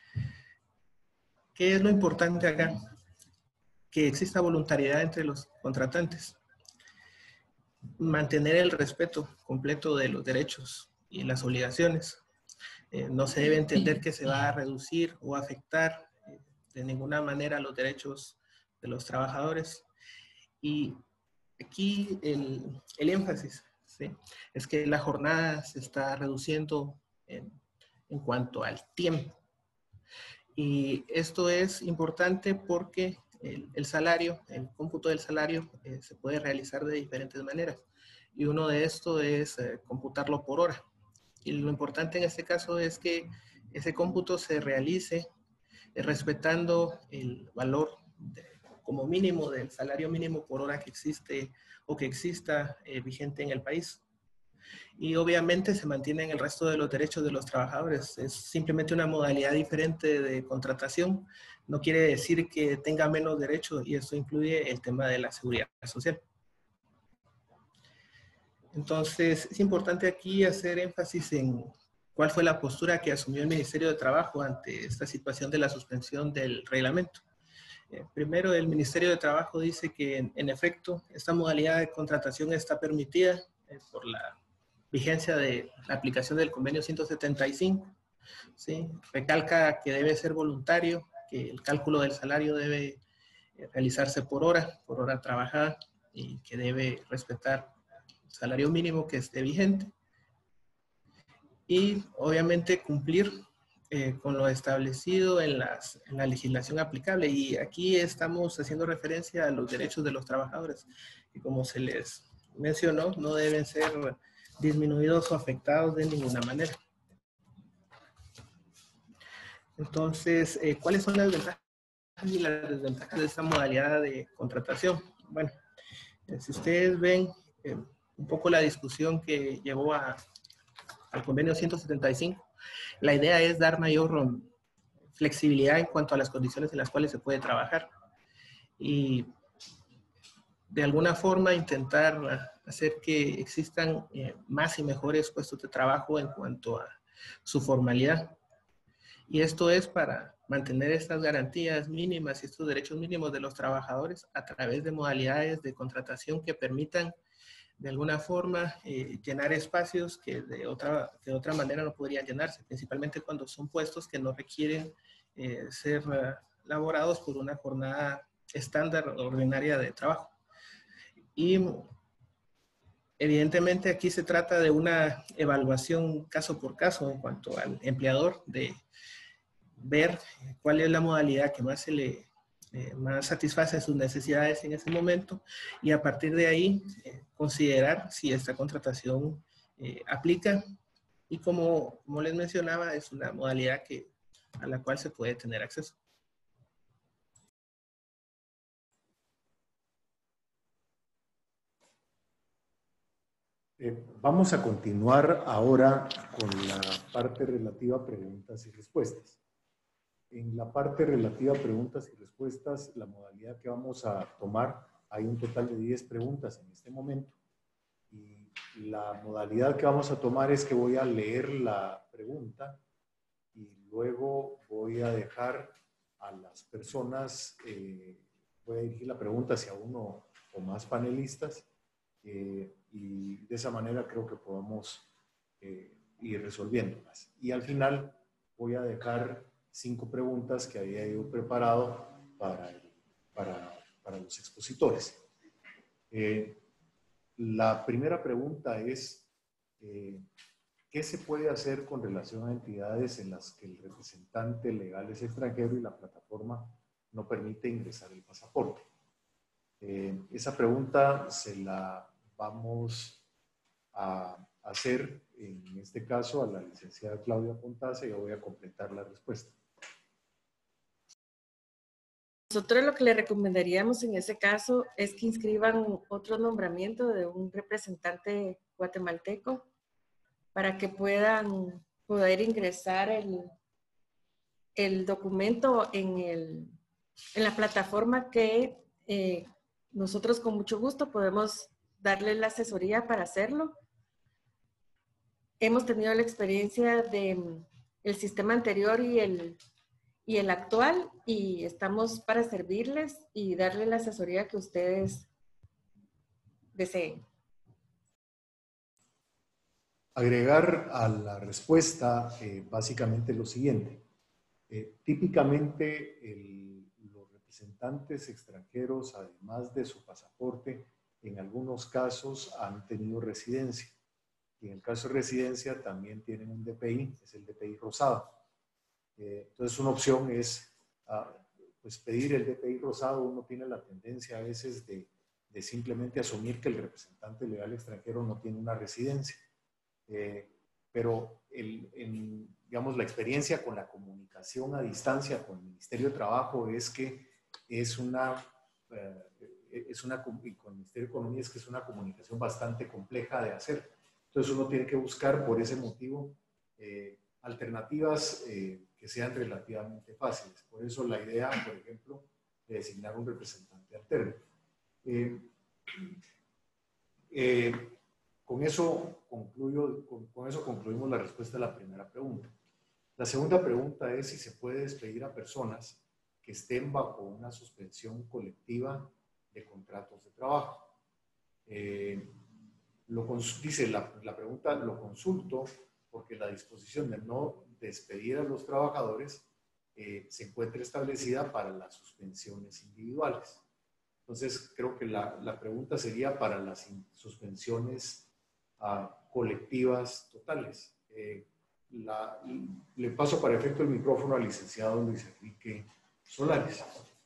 Speaker 4: ¿Qué es lo importante acá? Que exista voluntariedad entre los contratantes. Mantener el respeto completo de los derechos y las obligaciones. Eh, no se debe entender que se va a reducir o afectar eh, de ninguna manera los derechos de los trabajadores. Y aquí el, el énfasis, ¿sí?, es que la jornada se está reduciendo en, en cuanto al tiempo. Y esto es importante porque el, el salario, el cómputo del salario eh, se puede realizar de diferentes maneras. Y uno de estos es eh, computarlo por hora. Y lo importante en este caso es que ese cómputo se realice eh, respetando el valor de, como mínimo del salario mínimo por hora que existe o que exista eh, vigente en el país. Y obviamente se mantienen el resto de los derechos de los trabajadores. Es simplemente una modalidad diferente de contratación. No quiere decir que tenga menos derechos, y esto incluye el tema de la seguridad social. Entonces, es importante aquí hacer énfasis en cuál fue la postura que asumió el Ministerio de Trabajo ante esta situación de la suspensión del reglamento. Eh, primero, el Ministerio de Trabajo dice que, en, en efecto, esta modalidad de contratación está permitida eh, por la vigencia de la aplicación del convenio ciento setenta y cinco. ¿Sí? Recalca que debe ser voluntario, que el cálculo del salario debe eh, realizarse por hora, por hora trabajada, y que debe respetar salario mínimo que esté vigente y obviamente cumplir eh, con lo establecido en, las, en la legislación aplicable. Y aquí estamos haciendo referencia a los derechos de los trabajadores, que como se les mencionó, no deben ser disminuidos o afectados de ninguna manera. Entonces, eh, ¿cuáles son las ventajas y las desventajas de esta modalidad de contratación? Bueno, eh, si ustedes ven eh, un poco la discusión que llevó a, al convenio ciento setenta y cinco, la idea es dar mayor flexibilidad en cuanto a las condiciones en las cuales se puede trabajar y de alguna forma intentar hacer que existan eh, más y mejores puestos de trabajo en cuanto a su formalidad. Y esto es para mantener estas garantías mínimas y estos derechos mínimos de los trabajadores a través de modalidades de contratación que permitan de alguna forma eh, llenar espacios que de, otra, que de otra manera no podrían llenarse, principalmente cuando son puestos que no requieren eh, ser uh, laborados por una jornada estándar ordinaria de trabajo. Y evidentemente aquí se trata de una evaluación caso por caso en cuanto al empleador, de ver cuál es la modalidad que más se le eh, más satisface sus necesidades en ese momento y a partir de ahí eh, considerar si esta contratación eh, aplica y como, como les mencionaba es una modalidad que, a la cual se puede tener acceso.
Speaker 1: Eh, vamos a continuar ahora con la parte relativa a preguntas y respuestas. En la parte relativa a preguntas y respuestas, la modalidad que vamos a tomar, hay un total de diez preguntas en este momento. Y la modalidad que vamos a tomar es que voy a leer la pregunta y luego voy a dejar a las personas, eh, voy a dirigir la pregunta hacia uno o más panelistas, eh, y de esa manera creo que podamos eh, ir resolviéndolas. Y al final voy a dejar cinco preguntas que había yo preparado para, el, para, para los expositores. Eh, la primera pregunta es, eh, ¿qué se puede hacer con relación a entidades en las que el representante legal es extranjero y la plataforma no permite ingresar el pasaporte? Eh, esa pregunta se la vamos a hacer, en este caso, a la licenciada Claudia Pontaza, y yo voy a completar la respuesta.
Speaker 2: Nosotros lo que le recomendaríamos en ese caso es que inscriban otro nombramiento de un representante guatemalteco para que puedan poder ingresar el, el documento en, el, en la plataforma que eh, nosotros con mucho gusto podemos darle la asesoría para hacerlo. Hemos tenido la experiencia del sistema anterior y el, y el actual, y estamos para servirles y darle la asesoría que ustedes deseen.
Speaker 1: Agregar a la respuesta eh, básicamente lo siguiente. Eh, típicamente el, los representantes extranjeros, además de su pasaporte, en algunos casos han tenido residencia. Y en el caso de residencia también tienen un D P I, es el D P I rosado. Eh, entonces una opción es uh, pues pedir el D P I rosado. Uno tiene la tendencia a veces de, de simplemente asumir que el representante legal extranjero no tiene una residencia. Eh, pero el, en, digamos, la experiencia con la comunicación a distancia con el Ministerio de Trabajo es que es una, eh, es una y con el Ministerio de Economía es que es una comunicación bastante compleja de hacer. Entonces uno tiene que buscar por ese motivo eh, alternativas eh, que sean relativamente fáciles. Por eso la idea, por ejemplo, de designar un representante alterno. Eh, eh, Con eso, concluyo, con, con eso concluimos la respuesta a la primera pregunta. La segunda pregunta es si se puede despedir a personas que estén bajo una suspensión colectiva de contratos de trabajo. Eh, lo dice la, la pregunta, lo consulto porque la disposición de no despedir a los trabajadores eh, se encuentra establecida para las suspensiones individuales. Entonces, creo que la, la pregunta sería para las suspensiones Uh, colectivas totales. Eh, la, le paso para efecto el micrófono al licenciado Luis Enrique Solares.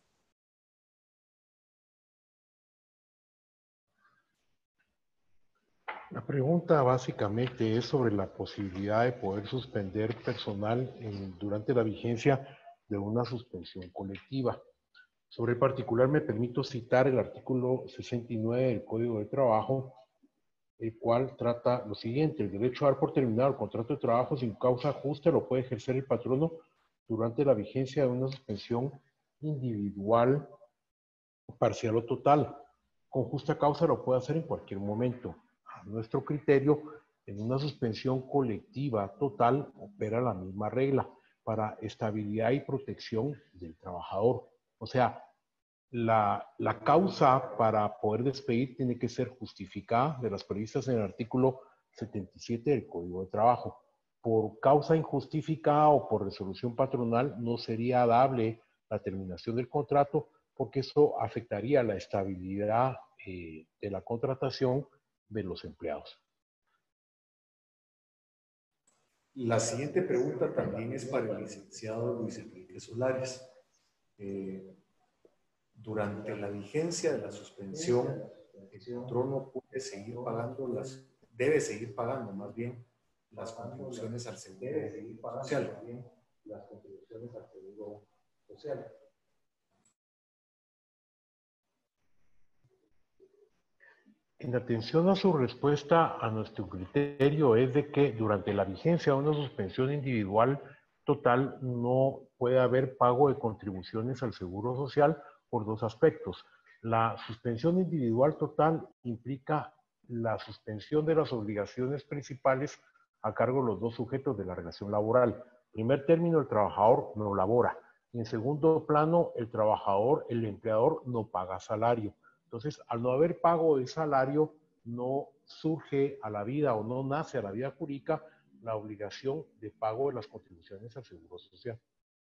Speaker 3: La pregunta básicamente es sobre la posibilidad de poder suspender personal en, durante la vigencia de una suspensión colectiva. Sobre el particular me permito citar el artículo sesenta y nueve del Código de Trabajo, el cual trata lo siguiente: el derecho a dar por terminado el contrato de trabajo sin causa justa lo puede ejercer el patrono durante la vigencia de una suspensión individual, parcial o total. Con justa causa lo puede hacer en cualquier momento. A nuestro criterio, en una suspensión colectiva total opera la misma regla para estabilidad y protección del trabajador. O sea, La, la causa para poder despedir tiene que ser justificada de las previstas en el artículo setenta y siete del Código de Trabajo. Por causa injustificada o por resolución patronal no sería dable la terminación del contrato porque eso afectaría la estabilidad eh, de la contratación de los empleados.
Speaker 1: La siguiente pregunta también es para el licenciado Luis Enrique Solares. Eh, Durante la vigencia de la suspensión, el patrono puede seguir pagando las, debe seguir pagando más bien las contribuciones al seguro social. Las contribuciones al seguro social.
Speaker 3: En atención a su respuesta, a nuestro criterio es de que durante la vigencia de una suspensión individual total no puede haber pago de contribuciones al Seguro Social por dos aspectos. La suspensión individual total implica la suspensión de las obligaciones principales a cargo de los dos sujetos de la relación laboral. En primer término, el trabajador no labora. Y en segundo plano, el trabajador, el empleador, no paga salario. Entonces, al no haber pago de salario, no surge a la vida o no nace a la vida jurídica la obligación de pago de las contribuciones al Seguro Social.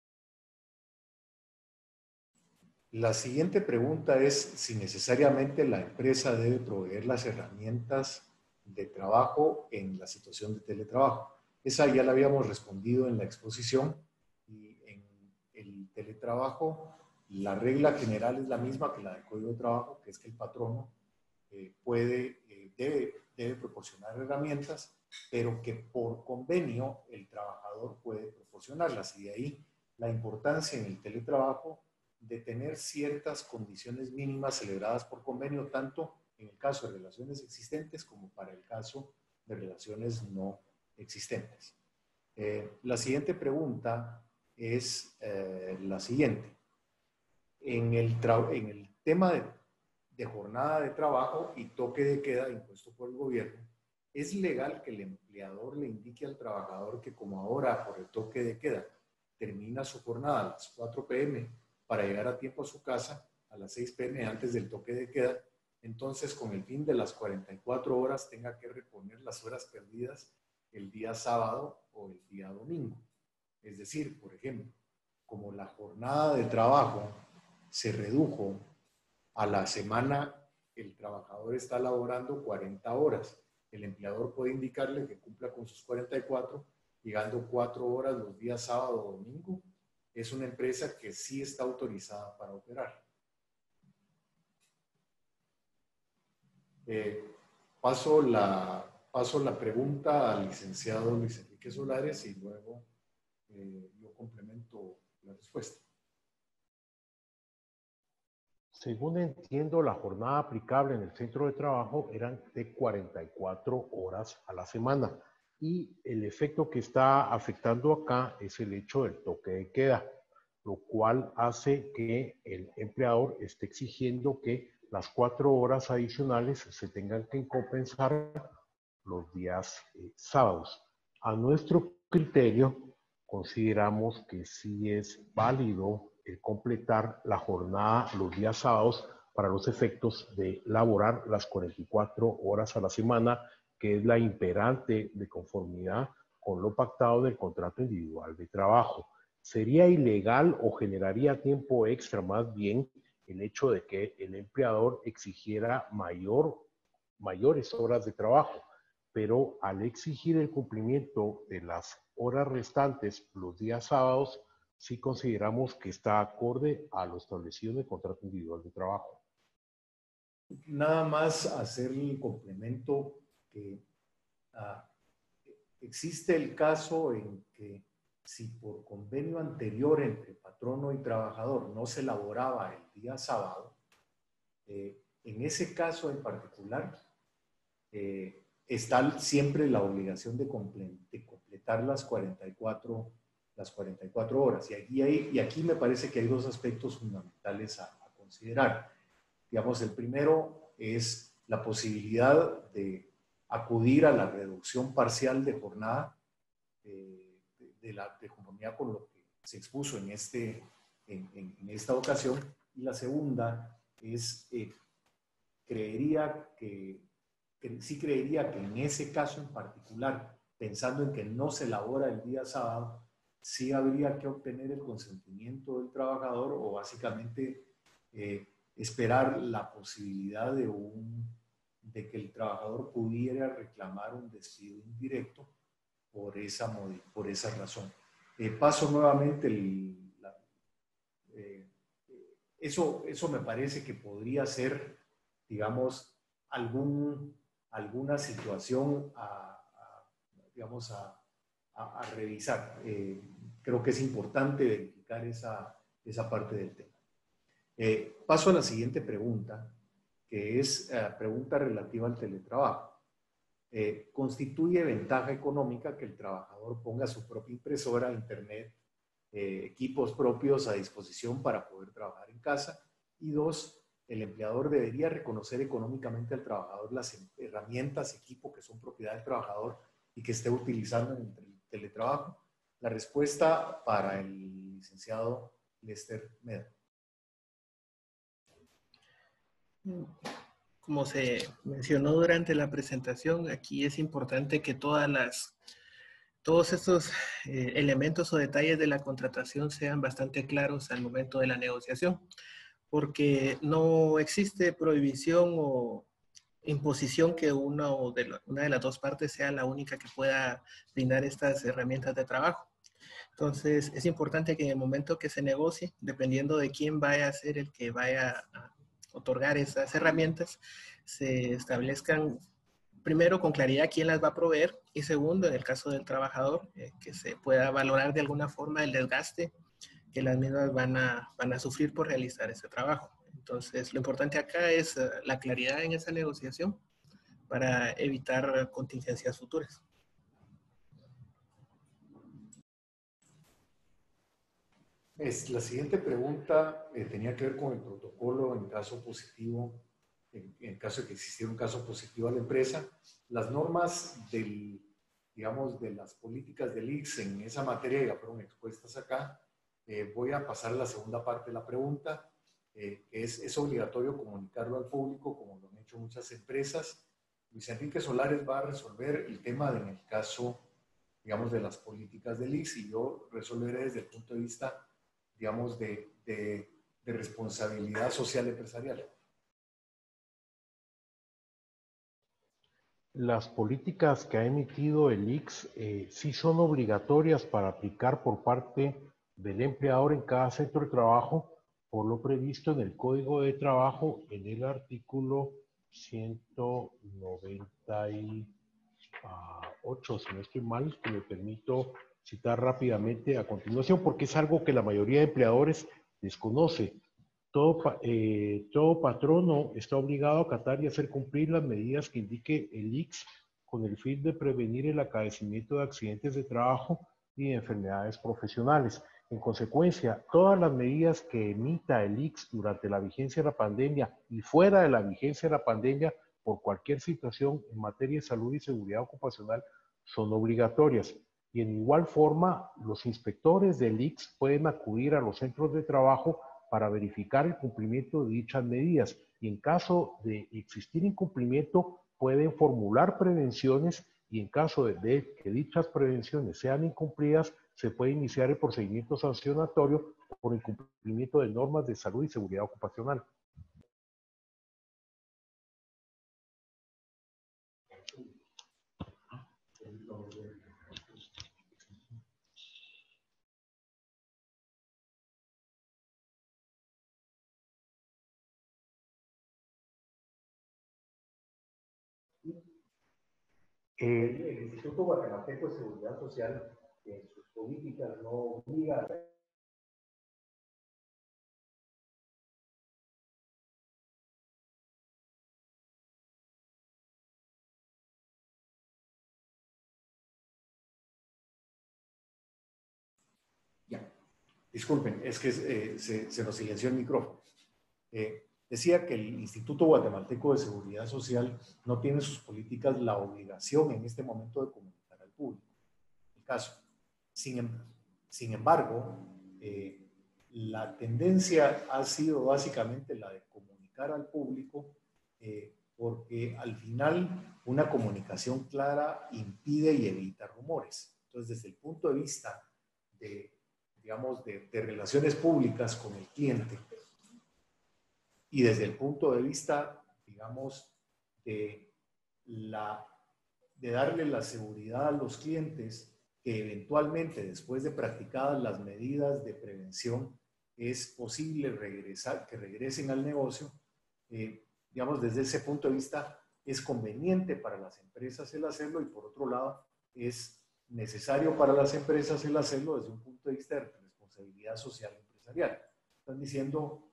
Speaker 1: La siguiente pregunta es si necesariamente la empresa debe proveer las herramientas de trabajo en la situación de teletrabajo. Esa ya la habíamos respondido en la exposición, y en el teletrabajo la regla general es la misma que la del Código de Trabajo, que es que el patrono eh, puede, eh, debe, debe proporcionar herramientas, pero que por convenio el trabajador puede proporcionarlas. Y de ahí la importancia en el teletrabajo de tener ciertas condiciones mínimas celebradas por convenio, tanto en el caso de relaciones existentes como para el caso de relaciones no existentes. Eh, la siguiente pregunta es eh, la siguiente. En el, en el tema de, de jornada de trabajo y toque de queda impuesto por el gobierno, ¿es legal que el empleador le indique al trabajador que, como ahora por el toque de queda termina su jornada a las cuatro pe eme para llegar a tiempo a su casa a las seis pe eme antes del toque de queda, entonces con el fin de las cuarenta y cuatro horas tenga que reponer las horas perdidas el día sábado o el día domingo? Es decir, por ejemplo, como la jornada de trabajo se redujo a la semana, el trabajador está laborando cuarenta horas. El empleador puede indicarle que cumpla con sus cuarenta y cuatro, llegando cuatro horas los días sábado o domingo. Es una empresa que sí está autorizada para operar. Eh, paso, la, paso la pregunta al licenciado Luis Enrique Solares y luego eh, yo complemento la respuesta.
Speaker 3: Según entiendo, la jornada aplicable en el centro de trabajo eran de cuarenta y cuatro horas a la semana, y el efecto que está afectando acá es el hecho del toque de queda, lo cual hace que el empleador esté exigiendo que las cuatro horas adicionales se tengan que compensar los días eh, sábados. A nuestro criterio, consideramos que sí es válido el completar la jornada los días sábados para los efectos de laborar las cuarenta y cuatro horas a la semana, que es la imperante de conformidad con lo pactado del contrato individual de trabajo. Sería ilegal o generaría tiempo extra más bien el hecho de que el empleador exigiera mayor, mayores horas de trabajo, pero al exigir el cumplimiento de las horas restantes los días sábados, sí consideramos que está acorde a lo establecido en el contrato individual de trabajo.
Speaker 1: Nada más hacer el complemento que ah, existe el caso en que si por convenio anterior entre patrono y trabajador no se laboraba el día sábado, eh, en ese caso en particular eh, está siempre la obligación de, comple de completar las cuarenta y cuatro, las cuarenta y cuatro horas. Y aquí, hay, y aquí me parece que hay dos aspectos fundamentales a, a considerar. Digamos, el primero es la posibilidad de acudir a la reducción parcial de jornada eh, de, de, la, de conformidad con lo que se expuso en, este, en, en, en esta ocasión. Y la segunda es, eh, creería que, que, sí creería que en ese caso en particular, pensando en que no se elabora el día sábado, sí habría que obtener el consentimiento del trabajador o básicamente eh, esperar la posibilidad de, un, de que el trabajador pudiera reclamar un despido indirecto por esa, por esa razón. Eh, paso nuevamente, el, la, eh, eso, eso me parece que podría ser, digamos, algún, alguna situación a, a digamos, a, a, a revisar. Eh, creo que es importante verificar esa, esa parte del tema. Eh, paso a la siguiente pregunta, que es eh, pregunta relativa al teletrabajo. Eh, constituye ventaja económica que el trabajador ponga su propia impresora, internet, eh, equipos propios a disposición para poder trabajar en casa. Y dos, el empleador debería reconocer económicamente al trabajador las herramientas, equipo que son propiedad del trabajador y que esté utilizando en el teletrabajo. La respuesta para el licenciado Lester Meda.
Speaker 4: Como se mencionó durante la presentación, aquí es importante que todas las, todos estos eh, elementos o detalles de la contratación sean bastante claros al momento de la negociación, porque no existe prohibición o imposición que una, o de la, una de las dos partes sea la única que pueda brindar estas herramientas de trabajo. Entonces, es importante que en el momento que se negocie, dependiendo de quién vaya a ser el que vaya a otorgar esas herramientas, se establezcan primero con claridad quién las va a proveer y segundo, en el caso del trabajador, eh, que se pueda valorar de alguna forma el desgaste que las mismas van a, van a sufrir por realizar ese trabajo. Entonces, lo importante acá es uh, la claridad en esa negociación para evitar contingencias futuras.
Speaker 1: Es, la siguiente pregunta eh, tenía que ver con el protocolo en caso positivo, en, en caso de que existiera un caso positivo a la empresa. Las normas del, digamos, de las políticas del I C S en esa materia ya fueron expuestas acá. Eh, voy a pasar a la segunda parte de la pregunta, eh, que es, es obligatorio comunicarlo al público, como lo han hecho muchas empresas. Luis Enrique Solares va a resolver el tema de, en el caso, digamos, de las políticas del I C S, y yo resolveré desde el punto de vista, digamos, de, de, de responsabilidad social empresarial.
Speaker 3: Las políticas que ha emitido el I C S eh, sí son obligatorias para aplicar por parte del empleador en cada centro de trabajo, por lo previsto en el Código de Trabajo en el artículo ciento noventa y ocho, si no estoy mal, que me permito citar rápidamente a continuación, porque es algo que la mayoría de empleadores desconoce. Todo, eh, todo patrono está obligado a acatar y hacer cumplir las medidas que indique el I C S con el fin de prevenir el acaecimiento de accidentes de trabajo y de enfermedades profesionales. En consecuencia, todas las medidas que emita el I C S durante la vigencia de la pandemia y fuera de la vigencia de la pandemia por cualquier situación en materia de salud y seguridad ocupacional son obligatorias. Y en igual forma, los inspectores del I C S pueden acudir a los centros de trabajo para verificar el cumplimiento de dichas medidas. Y en caso de existir incumplimiento, pueden formular prevenciones y en caso de, de que dichas prevenciones sean incumplidas, se puede iniciar el procedimiento sancionatorio por incumplimiento de normas de salud y seguridad ocupacional.
Speaker 1: El, el Instituto Guatemalteco de Seguridad Social, en sus políticas, no obliga a... Ya, disculpen, es que eh, se, se nos silenció el micrófono. Eh, decía que el Instituto Guatemalteco de Seguridad Social no tiene sus políticas la obligación en este momento de comunicar al público el caso. Sin, sin embargo, eh, la tendencia ha sido básicamente la de comunicar al público, eh, porque al final una comunicación clara impide y evita rumores. Entonces, desde el punto de vista de, digamos, de, de relaciones públicas con el cliente, y desde el punto de vista, digamos, de, la, de darle la seguridad a los clientes que eventualmente, después de practicadas las medidas de prevención, es posible regresar, que regresen al negocio, eh, digamos, desde ese punto de vista, es conveniente para las empresas el hacerlo y por otro lado, es necesario para las empresas el hacerlo desde un punto de vista de responsabilidad social empresarial. Están diciendo...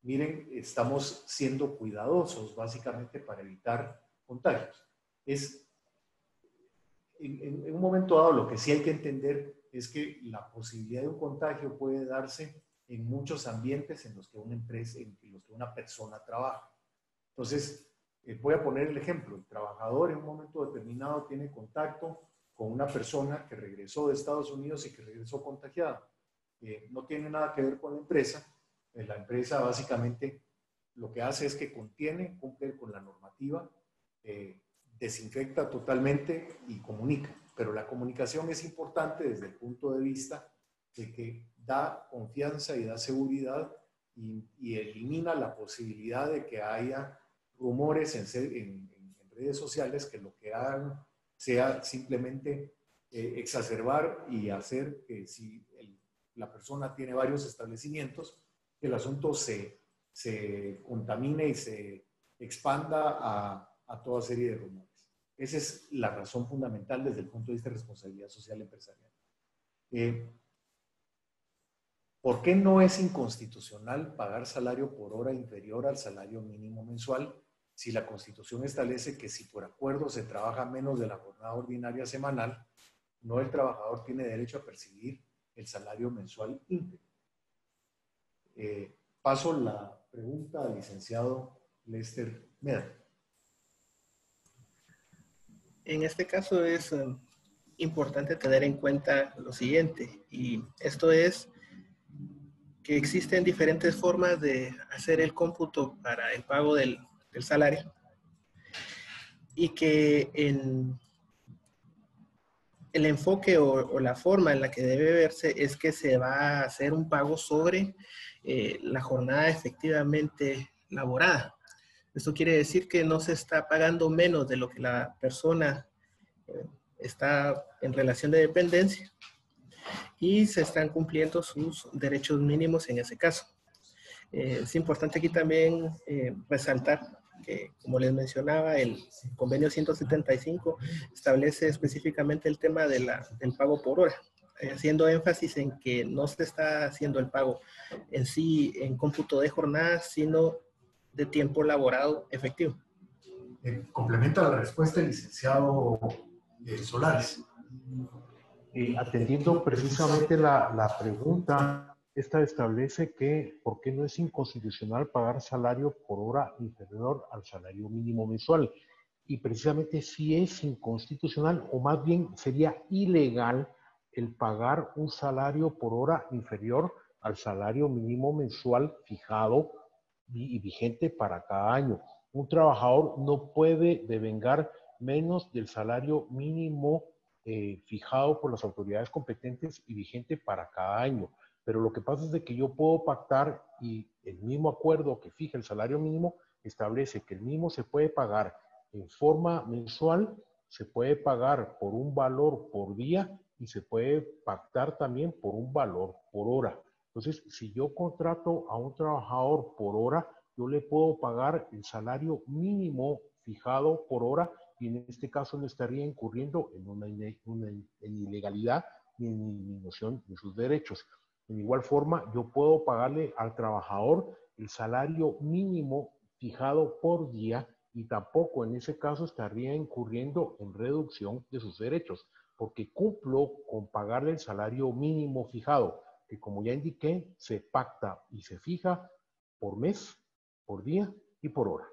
Speaker 1: miren, estamos siendo cuidadosos básicamente para evitar contagios. Es, en, en, en un momento dado, lo que sí hay que entender es que la posibilidad de un contagio puede darse en muchos ambientes en los que una empresa, en los que una persona trabaja. Entonces, eh, voy a poner el ejemplo. El trabajador en un momento determinado tiene contacto con una persona que regresó de Estados Unidos y que regresó contagiada. Eh, no tiene nada que ver con la empresa. Eh, la empresa básicamente lo que hace es que contiene, cumple con la normativa, eh, desinfecta totalmente y comunica. Pero la comunicación es importante desde el punto de vista de que da confianza y da seguridad y, y elimina la posibilidad de que haya rumores en, en, en redes sociales que lo que hagan sea simplemente eh, exacerbar y hacer que si el, la persona tiene varios establecimientos, que el asunto se, se contamine y se expanda a, a toda serie de rumores. Esa es la razón fundamental desde el punto de vista de responsabilidad social empresarial. Eh, ¿Por qué no es inconstitucional pagar salario por hora inferior al salario mínimo mensual si la Constitución establece que si por acuerdo se trabaja menos de la jornada ordinaria semanal, no el trabajador tiene derecho a percibir el salario mensual íntegro? Eh, paso la pregunta al licenciado Lester Meda.
Speaker 4: En este caso es um, importante tener en cuenta lo siguiente, y esto es que existen diferentes formas de hacer el cómputo para el pago del, del salario, y que en el enfoque o, o la forma en la que debe verse es que se va a hacer un pago sobre eh, la jornada efectivamente laborada. Esto quiere decir que no se está pagando menos de lo que la persona eh, está en relación de dependencia, y se están cumpliendo sus derechos mínimos en ese caso. Eh, es importante aquí también eh, resaltar que, como les mencionaba, el convenio ciento setenta y cinco establece específicamente el tema de la, del pago por hora, eh, haciendo énfasis en que no se está haciendo el pago en sí en cómputo de jornadas, sino de tiempo laborado efectivo.
Speaker 1: Eh, complementa la respuesta el licenciado eh, Solares.
Speaker 3: Eh, atendiendo precisamente la, la pregunta, esta establece que ¿por qué no es inconstitucional pagar salario por hora inferior al salario mínimo mensual? Y precisamente sí es inconstitucional, o más bien sería ilegal el pagar un salario por hora inferior al salario mínimo mensual fijado y, y vigente para cada año. Un trabajador no puede devengar menos del salario mínimo Eh, fijado por las autoridades competentes y vigente para cada año. Pero lo que pasa es de que yo puedo pactar, y el mismo acuerdo que fija el salario mínimo establece que el mínimo se puede pagar en forma mensual, se puede pagar por un valor por día y se puede pactar también por un valor por hora. Entonces, si yo contrato a un trabajador por hora, yo le puedo pagar el salario mínimo fijado por hora, y en este caso no estaría incurriendo en una, una en ilegalidad ni en disminución de sus derechos. En igual forma, yo puedo pagarle al trabajador el salario mínimo fijado por día, y tampoco en ese caso estaría incurriendo en reducción de sus derechos, porque cumplo con pagarle el salario mínimo fijado, que como ya indiqué, se pacta y se fija por mes, por día y por hora.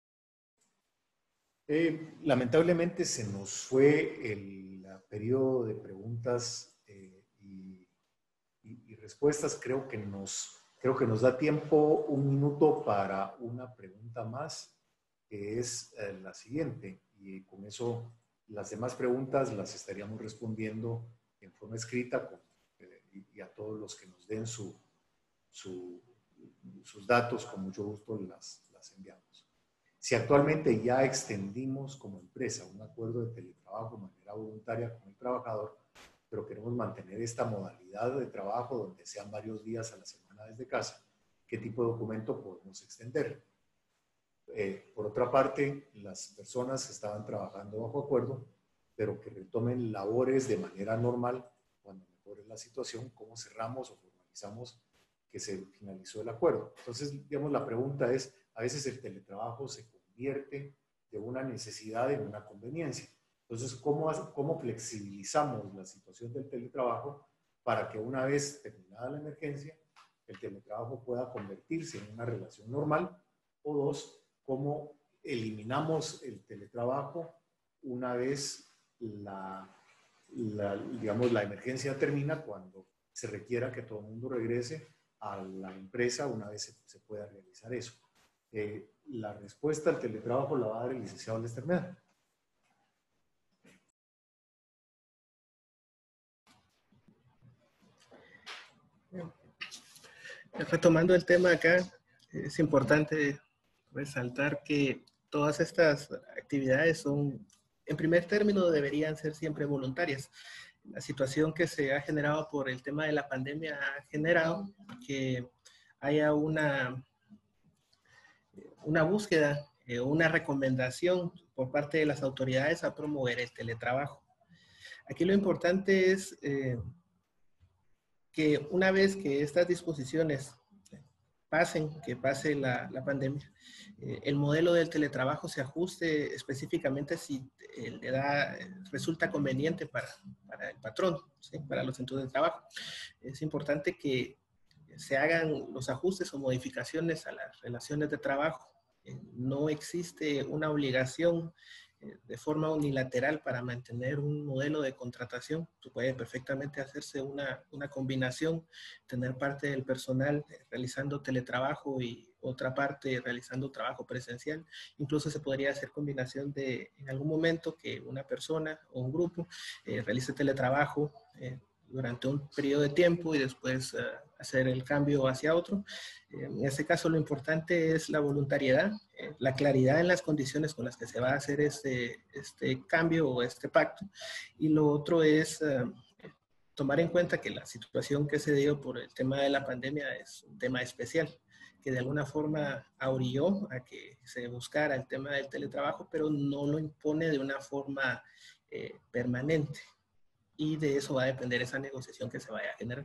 Speaker 1: Eh, lamentablemente se nos fue el, el periodo de preguntas eh, y, y, y respuestas. Creo que, nos, creo que nos da tiempo un minuto para una pregunta más, que es eh, la siguiente. Y con eso las demás preguntas las estaríamos respondiendo en forma escrita con, eh, y, y a todos los que nos den su, su, sus datos, con mucho gusto las, las enviamos. Si actualmente ya extendimos como empresa un acuerdo de teletrabajo de manera voluntaria con el trabajador, pero queremos mantener esta modalidad de trabajo donde sean varios días a la semana desde casa, ¿qué tipo de documento podemos extender? Eh, por otra parte, las personas que estaban trabajando bajo acuerdo, pero que retomen labores de manera normal cuando mejore la situación, ¿cómo cerramos o formalizamos que se finalizó el acuerdo. Entonces, digamos, la pregunta es, a veces el teletrabajo se convierte de una necesidad en una conveniencia. Entonces, ¿cómo, cómo flexibilizamos la situación del teletrabajo para que una vez terminada la emergencia, el teletrabajo pueda convertirse en una relación normal? O dos, ¿cómo eliminamos el teletrabajo una vez la, la, digamos, la emergencia termina, cuando se requiera que todo el mundo regrese a la empresa una vez se, se pueda realizar eso? Eh, la respuesta al teletrabajo la va a dar el licenciado Lester Medel.
Speaker 4: Retomando el tema acá, es importante resaltar que todas estas actividades son, en primer término, deberían ser siempre voluntarias. La situación que se ha generado por el tema de la pandemia ha generado que haya una, una búsqueda, eh, una recomendación por parte de las autoridades a promover el teletrabajo. Aquí lo importante es eh, que una vez que estas disposiciones pasen, que pase la, la pandemia, eh, el modelo del teletrabajo se ajuste específicamente si eh, le da, resulta conveniente para, para el patrón, ¿sí? Para los centros de trabajo. Es importante que se hagan los ajustes o modificaciones a las relaciones de trabajo. Eh, no existe una obligación de forma unilateral para mantener un modelo de contratación. Puede perfectamente hacerse una, una combinación, tener parte del personal realizando teletrabajo y otra parte realizando trabajo presencial. Incluso se podría hacer combinación de, en algún momento, que una persona o un grupo eh, realice teletrabajo eh, durante un periodo de tiempo y después uh, hacer el cambio hacia otro. Eh, en este caso lo importante es la voluntariedad, eh, la claridad en las condiciones con las que se va a hacer este, este cambio o este pacto. Y lo otro es uh, tomar en cuenta que la situación que se dio por el tema de la pandemia es un tema especial, que de alguna forma orilló a que se buscara el tema del teletrabajo, pero no lo impone de una forma eh, permanente. Y de eso va a depender esa negociación que se vaya a generar.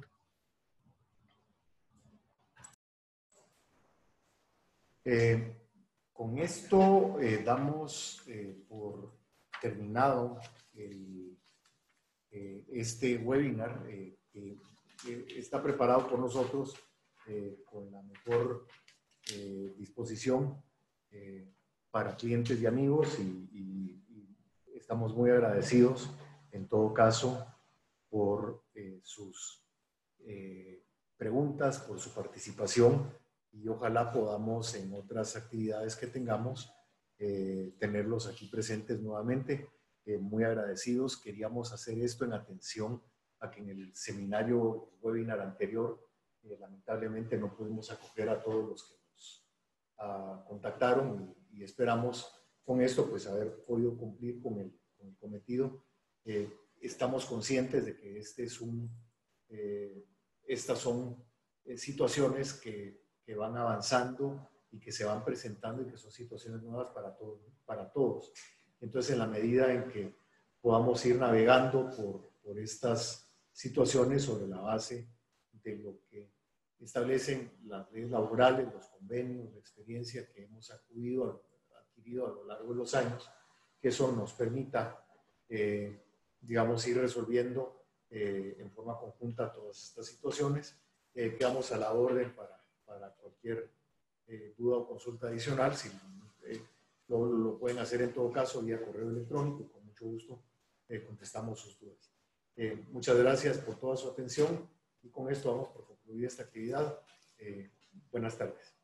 Speaker 1: Eh, con esto eh, damos eh, por terminado el, eh, este webinar eh, que, que está preparado por nosotros eh, con la mejor eh, disposición eh, para clientes y amigos, y, y, y estamos muy agradecidos en todo caso por eh, sus eh, preguntas, por su participación, y ojalá podamos en otras actividades que tengamos eh, tenerlos aquí presentes nuevamente. Eh, muy agradecidos. Queríamos hacer esto en atención a que en el seminario webinar anterior eh, lamentablemente no pudimos acoger a todos los que nos uh, contactaron, y, y esperamos con esto pues haber podido cumplir con el, con el cometido. Eh, estamos conscientes de que este es un, eh, estas son eh, situaciones que, que van avanzando y que se van presentando y que son situaciones nuevas para, todo, para todos. Entonces, en la medida en que podamos ir navegando por, por estas situaciones sobre la base de lo que establecen las leyes laborales, los convenios, la experiencia que hemos acudido a, adquirido a lo largo de los años, que eso nos permita, eh, digamos, ir resolviendo eh, en forma conjunta todas estas situaciones. Eh, quedamos a la orden para, para cualquier eh, duda o consulta adicional. Si eh, lo, lo pueden hacer en todo caso vía correo electrónico, con mucho gusto eh, contestamos sus dudas. Eh, muchas gracias por toda su atención, y con esto vamos por concluir esta actividad. Eh, buenas tardes.